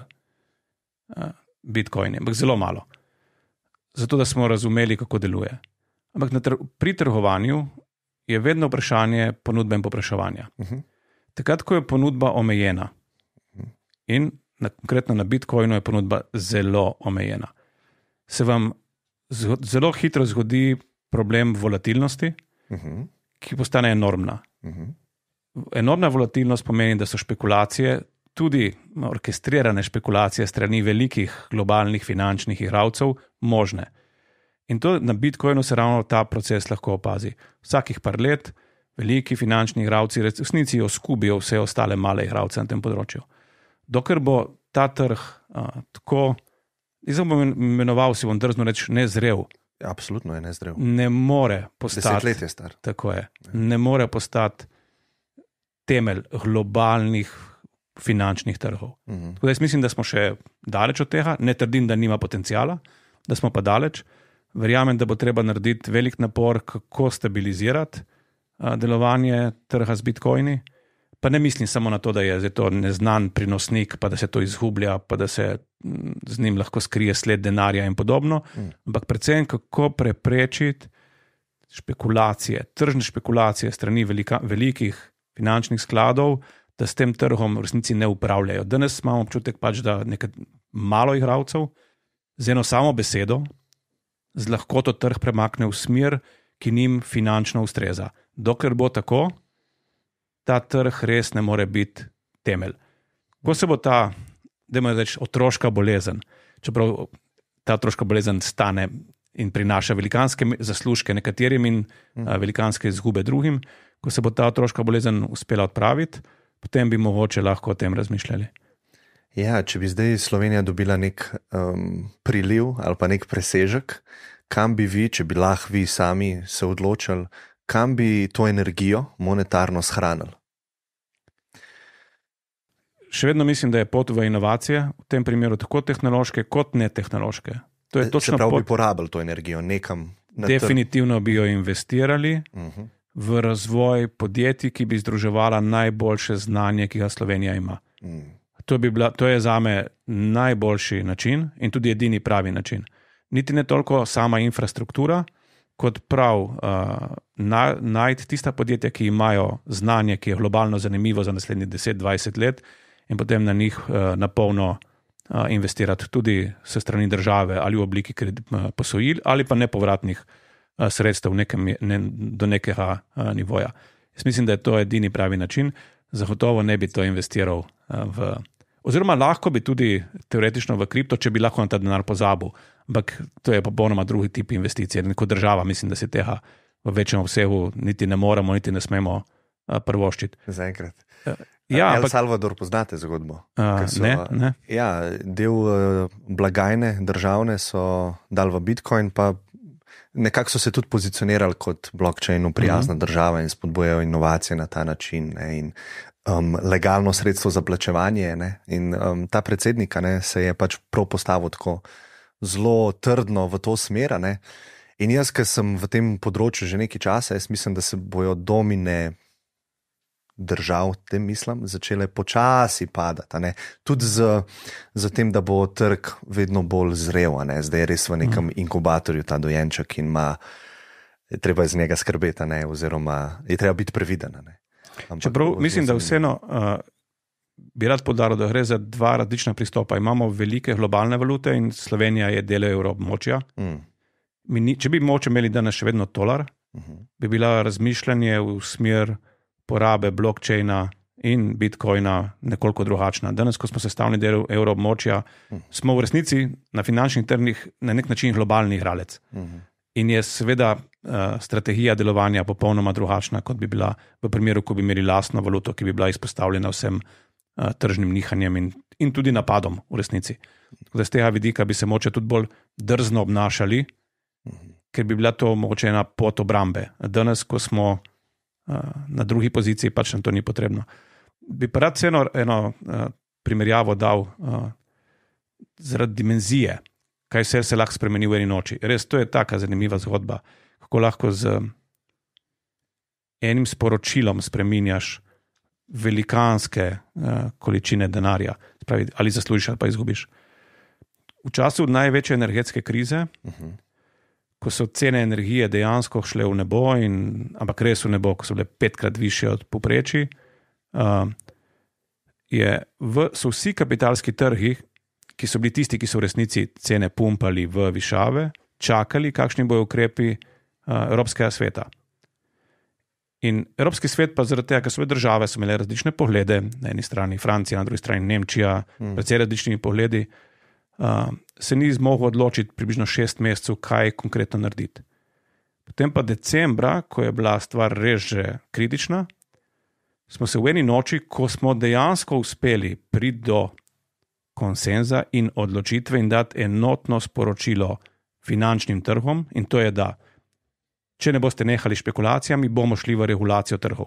Bitcoinem, ampak zelo malo. Zato, da smo razumeli, kako deluje. Ampak pri trgovanju je vedno vprašanje ponudbe in povpraševanja. Takrat, ko je ponudba omejena in konkretno na Bitcoinu je ponudba zelo omejena, se vam zelo hitro zgodi problem volatilnosti, ki postane enormna. Enormna volatilnost pomeni, da so špekulacije, tudi orkestrirane špekulacije strani velikih globalnih finančnih igralcev možne. In to na Bitcoinu se ravno ta proces lahko opazi. Vsakih par let veliki finančni igralci resnici oskubijo vse ostale male igralce na tem področju. Dokler bo ta trg tako, jaz bom imenoval, si bom drzno reči, nezrel. Absolutno je nezdrav. Ne more postati. 10 let je star. Tako je. Ne more postati temelj globalnih finančnih trgov. Tako da jaz mislim, da smo še daleč od tega. Ne trdim, da nima potencijala, da smo pa daleč. Verjamem, da bo treba narediti velik napor, kako stabilizirati delovanje trga z Bitcoini. Pa ne mislim samo na to, da je to neznan prinosnik, pa da se to izgublja, pa da se z njim lahko skrije sled denarja in podobno, ampak predvsem kako preprečiti špekulacije, tržne špekulacije strani velikih finančnih skladov, da s tem trgom v resnici ne upravljajo. Danes imamo občutek pač, da nekaj malo igralcev z eno samo besedo z lahkoto trg premakne v smer, ki njim finančno ustreza. Dokler bo tako, ta trg res ne more biti temelj. Ko se bo ta, dajmo reči, otroška bolezen, čeprav ta otroška bolezen stane in prinaša velikanske zaslužke nekaterim in velikanske izgube drugim, ko se bo ta otroška bolezen uspela odpraviti, potem bi mogoče lahko o tem razmišljali. Ja, če bi zdaj Slovenija dobila nek priliv ali pa nek presežek, kam bi vi, če bi lahko vi sami se odločili, kam bi to energijo monetarno shranili? Še vedno mislim, da je pot v inovacije, v tem primeru tako tehnološke kot netehnološke. To je točno pot. Se pravi, bi porabili to energijo nekam na definitivno bi jo investirali v razvoj podjetij, ki bi združevala najboljše znanje, ki ga Slovenija ima. To je zame najboljši način in tudi edini pravi način. Niti ne toliko sama infrastruktura, kot prav najti tista podjetja, ki imajo znanje, ki je globalno zanimivo za naslednjih 10-20 let in potem na njih napolno investirati tudi s strani države ali v obliki posojil ali pa nepovratnih sredstev do nekega nivoja. Jaz mislim, da je to edini pravi način. Zagotovo ne bi to investiral oziroma lahko bi tudi teoretično v kripto, če bi lahko na ta denar pozabil. Ampak to je popolnoma drugi tip investicije. Kot država mislim, da se tega v večjem obsegu niti ne moremo, niti ne smemo prvoščiti. Zaenkrat. Ja, El Salvador poznate zgodbo? Ne. Ja, del blagajne državne so dali v Bitcoin, pa nekako so se tudi pozicionirali kot blockchainu prijazna država in spodbujajo inovacije na ta način, ne, in legalno sredstvo za plačevanje. Ne, in ta predsednik se je pač prav postavil tako zelo trdno v to smer. Ne, in jaz, ker sem v tem področju že nekaj časa, jaz mislim, da se bojo domine držav, tem mislim, začele počasi padati. Ne? Tudi z tem, da bo trg vedno bolj zrel. Zdaj je res v nekem inkubatorju ta dojenček in je treba iz njega skrbeti, oziroma je treba biti previden. Čeprav mislim, da vseeno bi rad poudaril, da gre za dva različna pristopa. Imamo velike globalne valute in Slovenija je del evroobmočja. Če bi moče imeli danes še vedno tolar, bi bila razmišljanje v smer porabe blockchaina in bitcoina nekoliko drugačna. Danes, ko smo sestavni del evroobmočja, smo v resnici na finančnih trgih na nek način globalni igralec. In je seveda strategija delovanja popolnoma drugačna, kot bi bila v primeru, ko bi imeli lastno valuto, ki bi bila izpostavljena vsem tržnim nihanjem in tudi napadom v resnici. Tako da z tega vidika bi se moče tudi bolj drzno obnašali, ker bi bila to mogoče ena pot obrambe. Danes, ko smo na drugi poziciji, pač nam to ni potrebno. Bi pa rad eno primerjavo dal zaradi dimenzije, kaj vse se lahko spremeni v eni noči. Res, to je taka zanimiva zgodba, kako lahko z enim sporočilom spreminjaš velikanske količine denarja. Spravi, ali zaslužiš ali pa izgubiš. V času največje energetske krize, ko so cene energije dejansko šle v nebo, ampak res v nebo, ko so bile 5-krat više od povprečij, so vsi kapitalski trgi, ki so bili tisti, ki so v resnici cene pumpali v višave, čakali, kakšni bojo ukrepi Evropskega sveta. In Evropski svet pa zaradi tega, ker so države so imele različne poglede, na eni strani Francija, na drugi strani Nemčija, precej različnimi pogledi, se ni zmogel odločiti približno 6 mesecev, kaj konkretno narediti. Potem pa decembra, ko je bila stvar res že kritična, smo se v eni noči, ko smo dejansko uspeli priti do konsenza in odločitve in dati enotno sporočilo finančnim trgom, in to je, da če ne boste nehali špekulacijami, bomo šli v regulacijo trgov.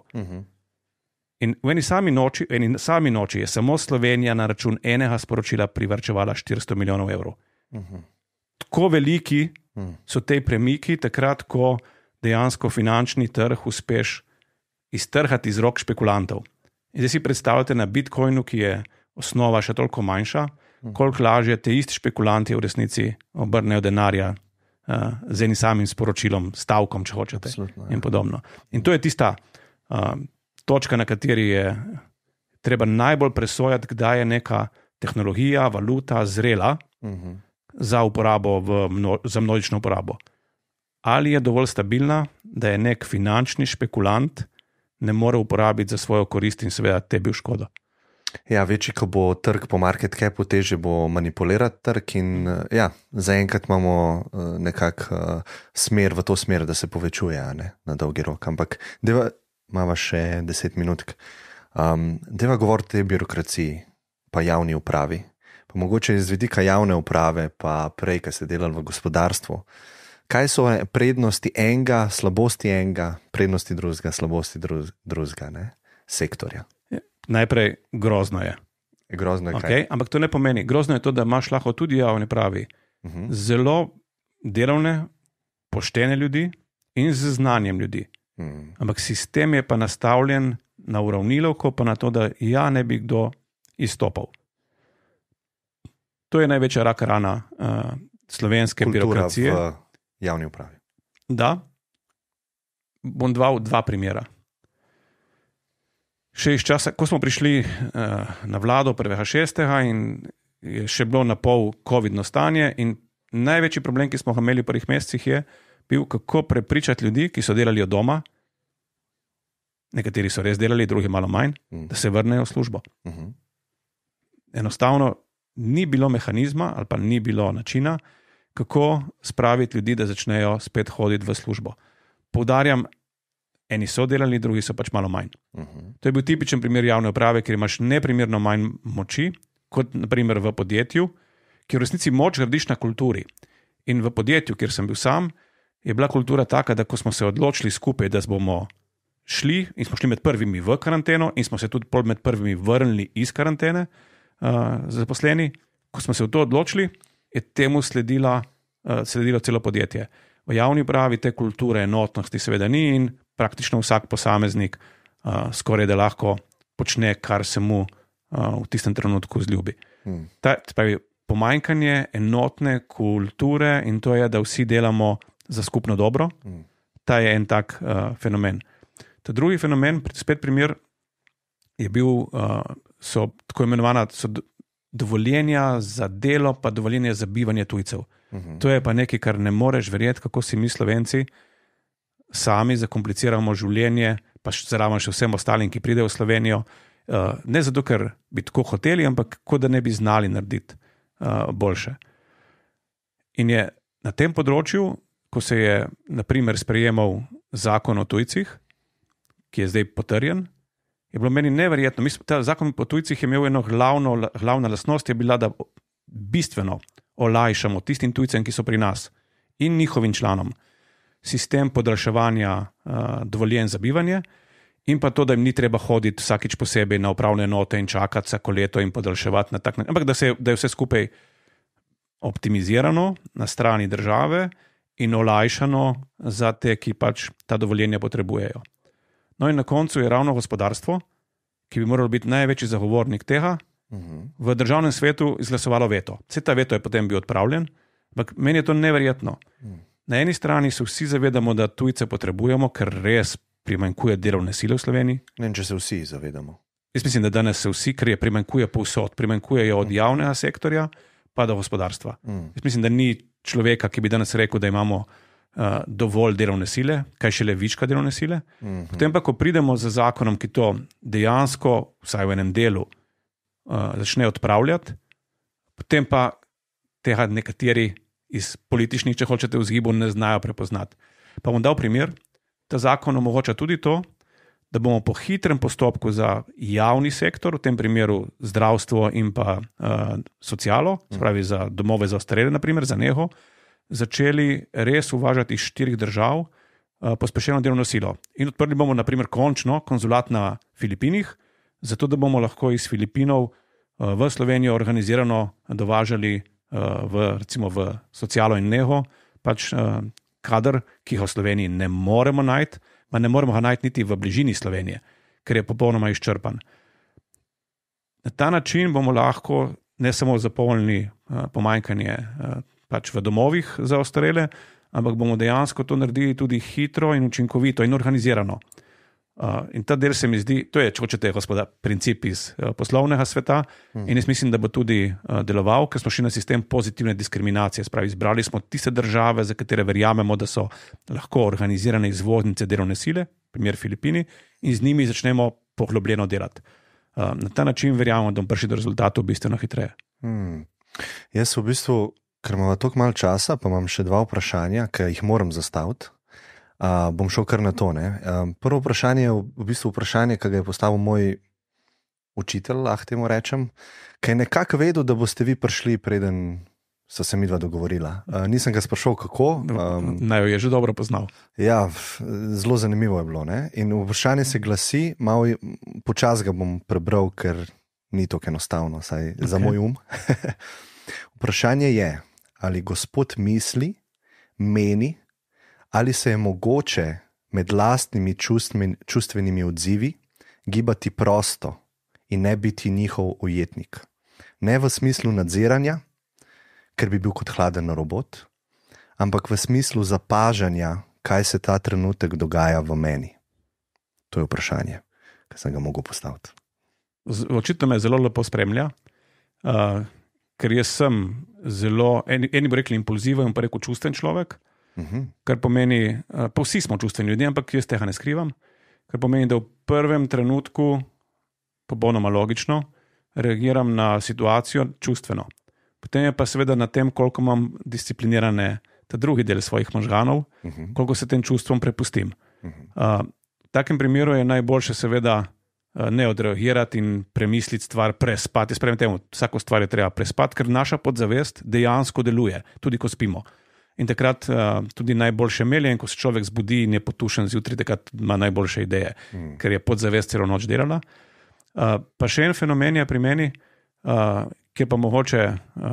In v eni sami noči je samo Slovenija na račun enega sporočila privarčevala 400 milijonov evrov. Tako veliki so te premiki takrat, ko dejansko finančni trg uspeš iztrhati iz rok špekulantov. In zdaj si predstavljate na Bitcoinu, ki je osnova še toliko manjša, koliko lažje te isti špekulanti v resnici obrnejo denarja z enim samim sporočilom, stavkom, če hočete, in podobno. In to je tista točka, na kateri je treba najbolj presojati, kdaj je neka tehnologija, valuta zrela za uporabo, za množično uporabo. Ali je dovolj stabilna, da je nek finančni špekulant ne more uporabiti za svojo korist in seveda tebi v škodo. Ja, večji, ko bo trg po market capu, težje bo manipulirati trg in ja, zaenkrat imamo nekako smer v to smer, da se povečuje, na dolgi rok. Ampak deva, imamo še 10 minutk. Deva govoriti o birokraciji pa javni upravi. Pa mogoče iz vidika javne uprave pa prej, kaj ste delali v gospodarstvu. Kaj so prednosti enega, slabosti enega, prednosti drugega, slabosti drugega, sektorja? Najprej grozno je. Grozno je okay? Ampak to ne pomeni. Grozno je to, da imaš lahko tudi javni pravi zelo delovne, poštene ljudi in z znanjem ljudi. Ampak sistem je pa nastavljen na uravnilovko, pa na to, da ja ne bi kdo izstopal. To je največja rak rana slovenske birokracije. Kultura v javni upravi. Da. Bom dva primera. Še iz časa, ko smo prišli na vlado 1.6. in je še bilo na pol covidno stanje in največji problem, ki smo ga imeli v prvih mesecih je bil, kako prepričati ljudi, ki so delali od doma, nekateri so res delali, drugi malo manj, da se vrnejo v službo. Enostavno ni bilo mehanizma ali pa ni bilo načina, kako spraviti ljudi, da začnejo spet hoditi v službo. Poudarjam, eni so delali, drugi so pač malo manj. To je bil tipičen primer javne uprave, kjer imaš neprimerno manj moči, kot naprimer v podjetju, kjer v resnici moč gradiš na kulturi. In v podjetju, kjer sem bil sam, je bila kultura taka, da ko smo se odločili skupaj, da bomo šli in smo šli med prvimi v karanteno in smo se tudi med prvimi vrnili iz karantene, zaposleni, ko smo se v to odločili, je temu sledilo celo podjetje. V javni upravi te kulture enotnosti seveda ni in praktično vsak posameznik skoraj da lahko počne, kar se mu v tistem trenutku zljubi. Pravi, pomanjkanje enotne kulture in to je, da vsi delamo za skupno dobro, ta je en tak fenomen. Ta drugi fenomen, spet primer, je bil, so tako imenovana dovoljenja za delo, pa dovoljenja za bivanje tujcev. To je pa nekaj, kar ne moreš verjeti, kako si mi Slovenci sami zakompliciramo življenje, pa zraven še vsem ostalim, ki pridejo v Slovenijo, ne zato, ker bi tako hoteli, ampak kot da ne bi znali narediti boljše. In je na tem področju, ko se je naprimer sprejemal zakon o tujcih, ki je zdaj potrjen, je bilo meni neverjetno. Ta zakon o tujcih je imel eno glavna lastnost, je bila, da bistveno olajšamo tistim tujcem, ki so pri nas in njihovim članom sistem podaljševanja dovoljenj za bivanje in pa to, da jim ni treba hoditi vsakič posebej na upravne enote in čakati vsako leto in podaljševati na tak način, ampak da je vse skupaj optimizirano na strani države in olajšano za te, ki pač ta dovoljenja potrebujejo. No in na koncu je ravno gospodarstvo, ki bi moralo biti največji zagovornik tega, v državnem svetu izglasovalo veto. Vse ta veto je potem bil odpravljen, ampak meni je to neverjetno. Na eni strani se vsi zavedamo, da tujce potrebujemo, ker res primanjkuje delovne sile v Sloveniji. Ne vem, če se vsi zavedamo. Jaz mislim, da danes se vsi, ker je primanjkuje povsod, primanjkujejo od javnega sektorja pa do gospodarstva. Jaz mislim, da ni človeka, ki bi danes rekel, da imamo dovolj delovne sile, kaj šele viška delovne sile. Potem pa, ko pridemo z zakonom, ki to dejansko, vsaj v enem delu, začne odpravljati, potem pa tega nekateri iz političnih, če hočete, vzgibov ne znajo prepoznati. Pa bom dal primer, ta zakon omogoča tudi to, da bomo po hitrem postopku za javni sektor, v tem primeru zdravstvo in pa socialo, spravi za domove za ostarele, naprimer, za nego, začeli res uvažati iz 4 držav pospešeno delovno silo. In odprli bomo, naprimer, končno konzulat na Filipinih, zato da bomo lahko iz Filipinov v Slovenijo organizirano dovažali recimo v socialo in nego, pač kader, ki ga v Sloveniji ne moremo najti, pa ne moremo ga najti niti v bližini Slovenije, ker je popolnoma izčrpan. Na ta način bomo lahko ne samo zapolnili pomanjkanje pač v domovih za ostarele, ampak bomo dejansko to naredili tudi hitro in učinkovito in organizirano. In ta del se mi zdi, to je, če hočete, princip iz poslovnega sveta in jaz mislim, da bo tudi deloval, ker smo šli na sistem pozitivne diskriminacije. Spravi, izbrali smo tiste države, za katere verjamemo, da so lahko organizirane izvoznice delovne sile, primer Filipini, in z njimi začnemo poglobljeno delati. Na ta način verjamemo, da bomo prišli do rezultatov bistveno hitreje. Jaz v bistvu, ker imamo toliko malo časa, pa imam še 2 vprašanja, ki jih moram zastaviti. Bom šel kar na to. Prvo vprašanje je v bistvu vprašanje, ki ga je postavil moj učitelj, lahko temu rečem, ki je nekako vedel, da boste vi prišli, preden so se midva dogovorila. Nisem ga sprašal, kako. Naj jo je že dobro poznal. Ja, zelo zanimivo je bilo. Ne? In vprašanje se glasi, malo počas ga bom prebral, ker ni tako enostavno, saj za moj Vprašanje je, ali gospod misli, meni, ali se je mogoče med lastnimi čustvenimi odzivi gibati prosto in ne biti njihov ujetnik. Ne v smislu nadziranja, ker bi bil kot hladen robot, ampak v smislu zapažanja, kaj se ta trenutek dogaja v meni. To je vprašanje, ki sem ga mogel postaviti. Očitno me zelo lepo spremlja, ker jaz sem zelo, eni bi rekli impulziven, pa rekel čustven človek, kar pomeni, pa vsi smo čustveni ljudje, ampak jaz tega ne skrivam, kar pomeni, da v prvem trenutku, popolnoma logično, reagiram na situacijo čustveno. Potem je pa seveda na tem, koliko imam disciplinirane ta drugi del svojih možganov, koliko se tem čustvom prepustim. V takem primeru je najboljše seveda ne odreagirati in premisliti stvar, prespati. Spremem temu, vsako stvar je treba prespati, ker naša podzavest dejansko deluje, tudi ko spimo. In takrat tudi najboljše melje, in ko se človek zbudi in je potušen zjutraj, takrat ima najboljše ideje, ker je podzavest celo noč delala. Pa še en fenomen je pri meni, kjer pa mogoče,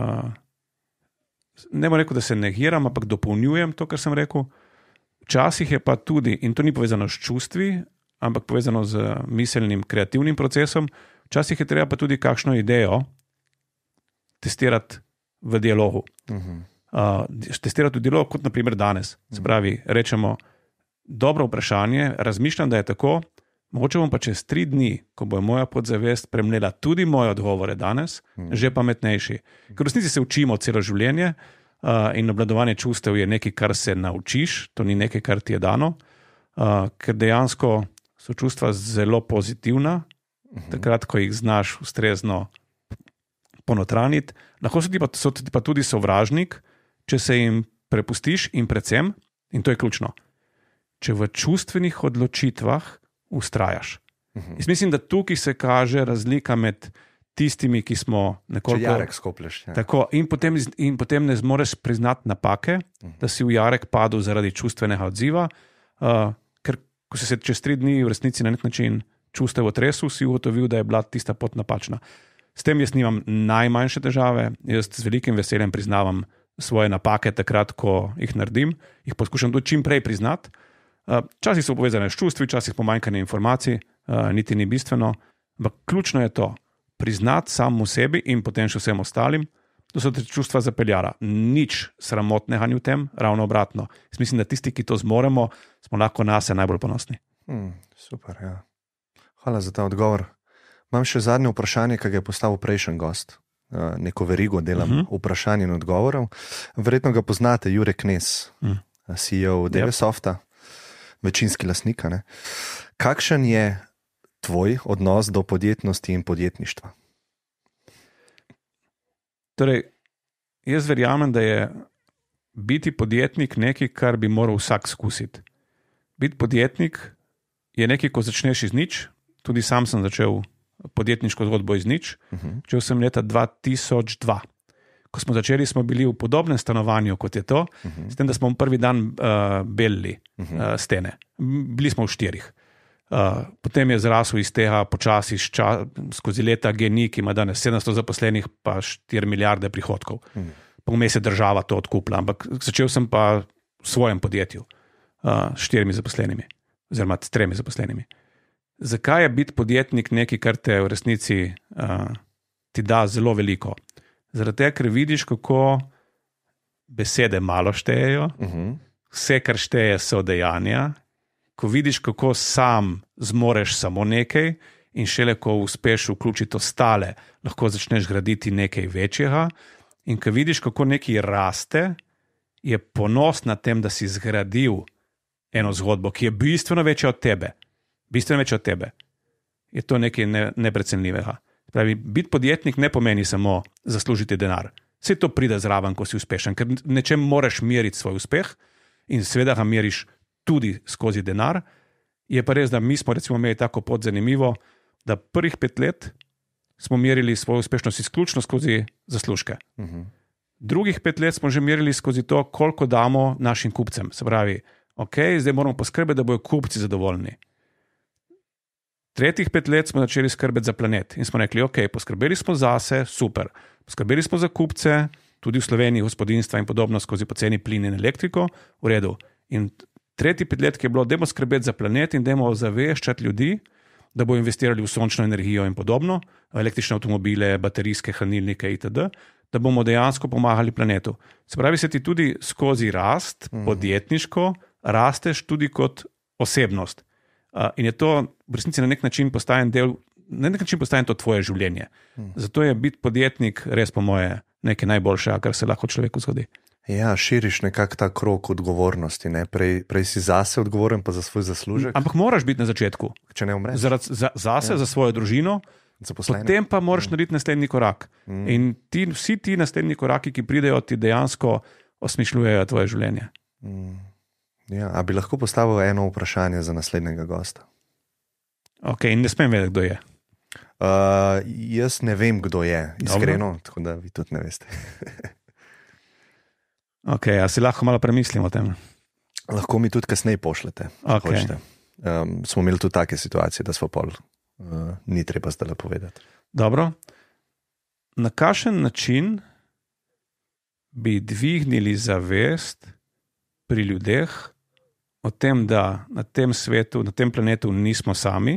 ne bom rekel, da se negiram, ampak dopolnjujem to, kar sem rekel. Včasih je pa tudi, in to ni povezano s čustvi, ampak povezano z miselnim, kreativnim procesom, včasih je treba pa tudi kakšno idejo testirati v dialogu. Testirati v dialogu, kot naprimer danes. Se pravi, rečemo, dobro vprašanje, razmišljam, da je tako, mogoče bom pa čez 3 dni, ko bo moja podzavest premlela tudi moje odgovore danes, že pametnejši. Ker v resnici se učimo celo življenje in obvladovanje čustev je nekaj, kar se naučiš, to ni nekaj, kar ti je dano, ker dejansko so čustva zelo pozitivna, takrat, ko jih znaš ustrezno ponotraniti. Lahko so ti pa tudi sovražnik, če se jim prepustiš in predvsem, in to je ključno, če v čustvenih odločitvah ustrajaš. Jaz mislim, da tukaj se kaže razlika med tistimi, ki smo nekoliko... Če jarek skoplješ. Ja. Tako, in potem ne zmoreš priznati napake, da si v jarek padel zaradi čustvenega odziva, ker ko si se čez 3 dni v resnici na nek način čustev otresel, si ugotovil, da je bila tista pot napačna. S tem jaz nimam najmanjše težave, jaz z velikim veseljem priznavam svoje napake takrat, ko jih naredim, jih poskušam tudi čim prej priznati. Včasih so povezane s čustvi, včasih pomanjkanje informacij, niti ni bistveno, ampak ključno je to, priznati samemu sebi in potem še vsem ostalim, da so te čustva zapeljala. Nič sramotnega ni v tem, ravno obratno. Jaz mislim, da tisti, ki to zmoremo, smo lahko nase najbolj ponosni. Super, ja. Hvala za ta odgovor. Imam še zadnje vprašanje, ki ga je postavil prejšnji gost. Neko verigo delam vprašanj in odgovorov. Verjetno ga poznate, Jure Knez, CEO Devesofta, večinski lastnik. Kakšen je tvoj odnos do podjetnosti in podjetništva? Torej, jaz verjamem, da je biti podjetnik nekaj, kar bi moral vsak skusiti. Biti podjetnik je nekaj, ko začneš iz nič. Tudi sam sem začel podjetniško zgodbo iz nič. Začel sem leta 2002. Ko smo začeli, smo bili v podobnem stanovanju, kot je to, s tem, da smo prvi dan belili stene. Bili smo v 4. Potem je zrasel iz tega počasi skozi leta GENI, ki ima danes 700 zaposlenih, pa 4 milijarde prihodkov. Pa vmes je država to odkupila, ampak začel sem pa v svojem podjetju s 4 zaposlenimi, oziroma s 3 zaposlenimi. Zakaj je biti podjetnik nekaj, kar te v resnici ti da zelo veliko? Zaradi tega, ker vidiš, kako besede malo štejejo, vse, kar šteje, so dejanja. Ko vidiš, kako sam zmoreš samo nekaj in šele, ko uspeš vključiti ostale, lahko začneš graditi nekaj večjega. In ko vidiš, kako nekaj raste, je ponos na tem, da si zgradil eno zgodbo, ki je bistveno večja od tebe. Bistveno večja od tebe. Je to nekaj neprecenljivega. Pravi, biti podjetnik ne pomeni samo zaslužiti denar. Vse to pride zraven, ko si uspešen, ker nečem moraš meriti svoj uspeh in seveda ga meriš tudi skozi denar. Je pa res, da mi smo recimo imeli tako pot zanimivo, da prvih 5 let smo merili svojo uspešnost izključno skozi zaslužke. Drugih 5 let smo že merili skozi to, koliko damo našim kupcem. Se pravi, zdaj moramo poskrbeti, da bojo kupci zadovoljni. Tretjih 5 let smo začeli skrbeti za planet in smo rekli, poskrbeli smo zase, super. Poskrbeli smo za kupce, tudi v Sloveniji gospodinjstva in podobno skozi poceni plin in elektriko, v redu. In tretji 5 let, ki je bilo, dajmo skrbeti za planet in dajmo zaveščati ljudi, da bo investirali v sončno energijo in podobno, električne avtomobile, baterijske hranilnike itd., da bomo dejansko pomagali planetu. Se pravi, se ti tudi skozi rast, podjetniško, rasteš tudi kot osebnost. In je to v resnici na nek način postaje to tvoje življenje. Zato je biti podjetnik res po moje nekaj najboljšega, kar se lahko človeku zgodi. Ja, širiš nekako ta krog odgovornosti. Ne? Prej si zase odgovoren, pa za svoj zaslužek. Ampak moraš biti na začetku. Če ne umreš. Zase, za svojo družino, Zaposlene. potem pa moraš narediti naslednji korak. In vsi ti naslednji koraki, ki pridejo, ti dejansko osmišljujejo tvoje življenje. Ja, a bi lahko postavil eno vprašanje za naslednjega gosta? Ok, in ne smem vedeti, kdo je. Jaz ne vem, kdo je, iskreno, tako da vi tudi ne veste. Ok, a si lahko malo premislimo o tem? Lahko mi tudi kasneje pošljete. Okay. Smo imeli tudi take situacije, da smo pol, ni treba zdaj povedati. Dobro. Na kakšen način bi dvignili zavest pri ljudeh o tem, da na tem svetu, na tem planetu nismo sami,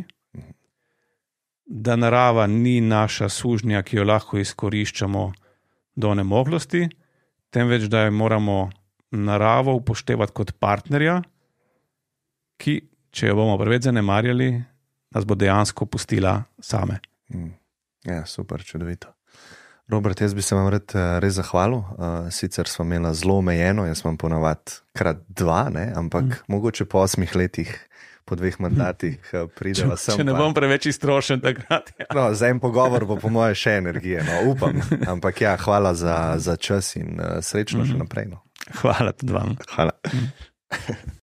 da narava ni naša sužnja, ki jo lahko izkoriščamo do onemoglosti, temveč da jo moramo naravo upoštevati kot partnerja, ki, če jo bomo preveč zanemarjali, nas bo dejansko pustila same. Ja, super, čudovito. Robert, jaz bi se vam res zahvalil. Sicer smo imeli zelo omejeno, jaz imam ponavadi krat 2, ampak mogoče po 8 letih, po 2 mandatih prideva sem. Če ne bom preveč iztrošen takrat. Ja. No, za en pogovor bo po moje še energije, upam. Ampak ja, hvala za čas in srečno še naprej. No. Hvala tudi vam. Hvala.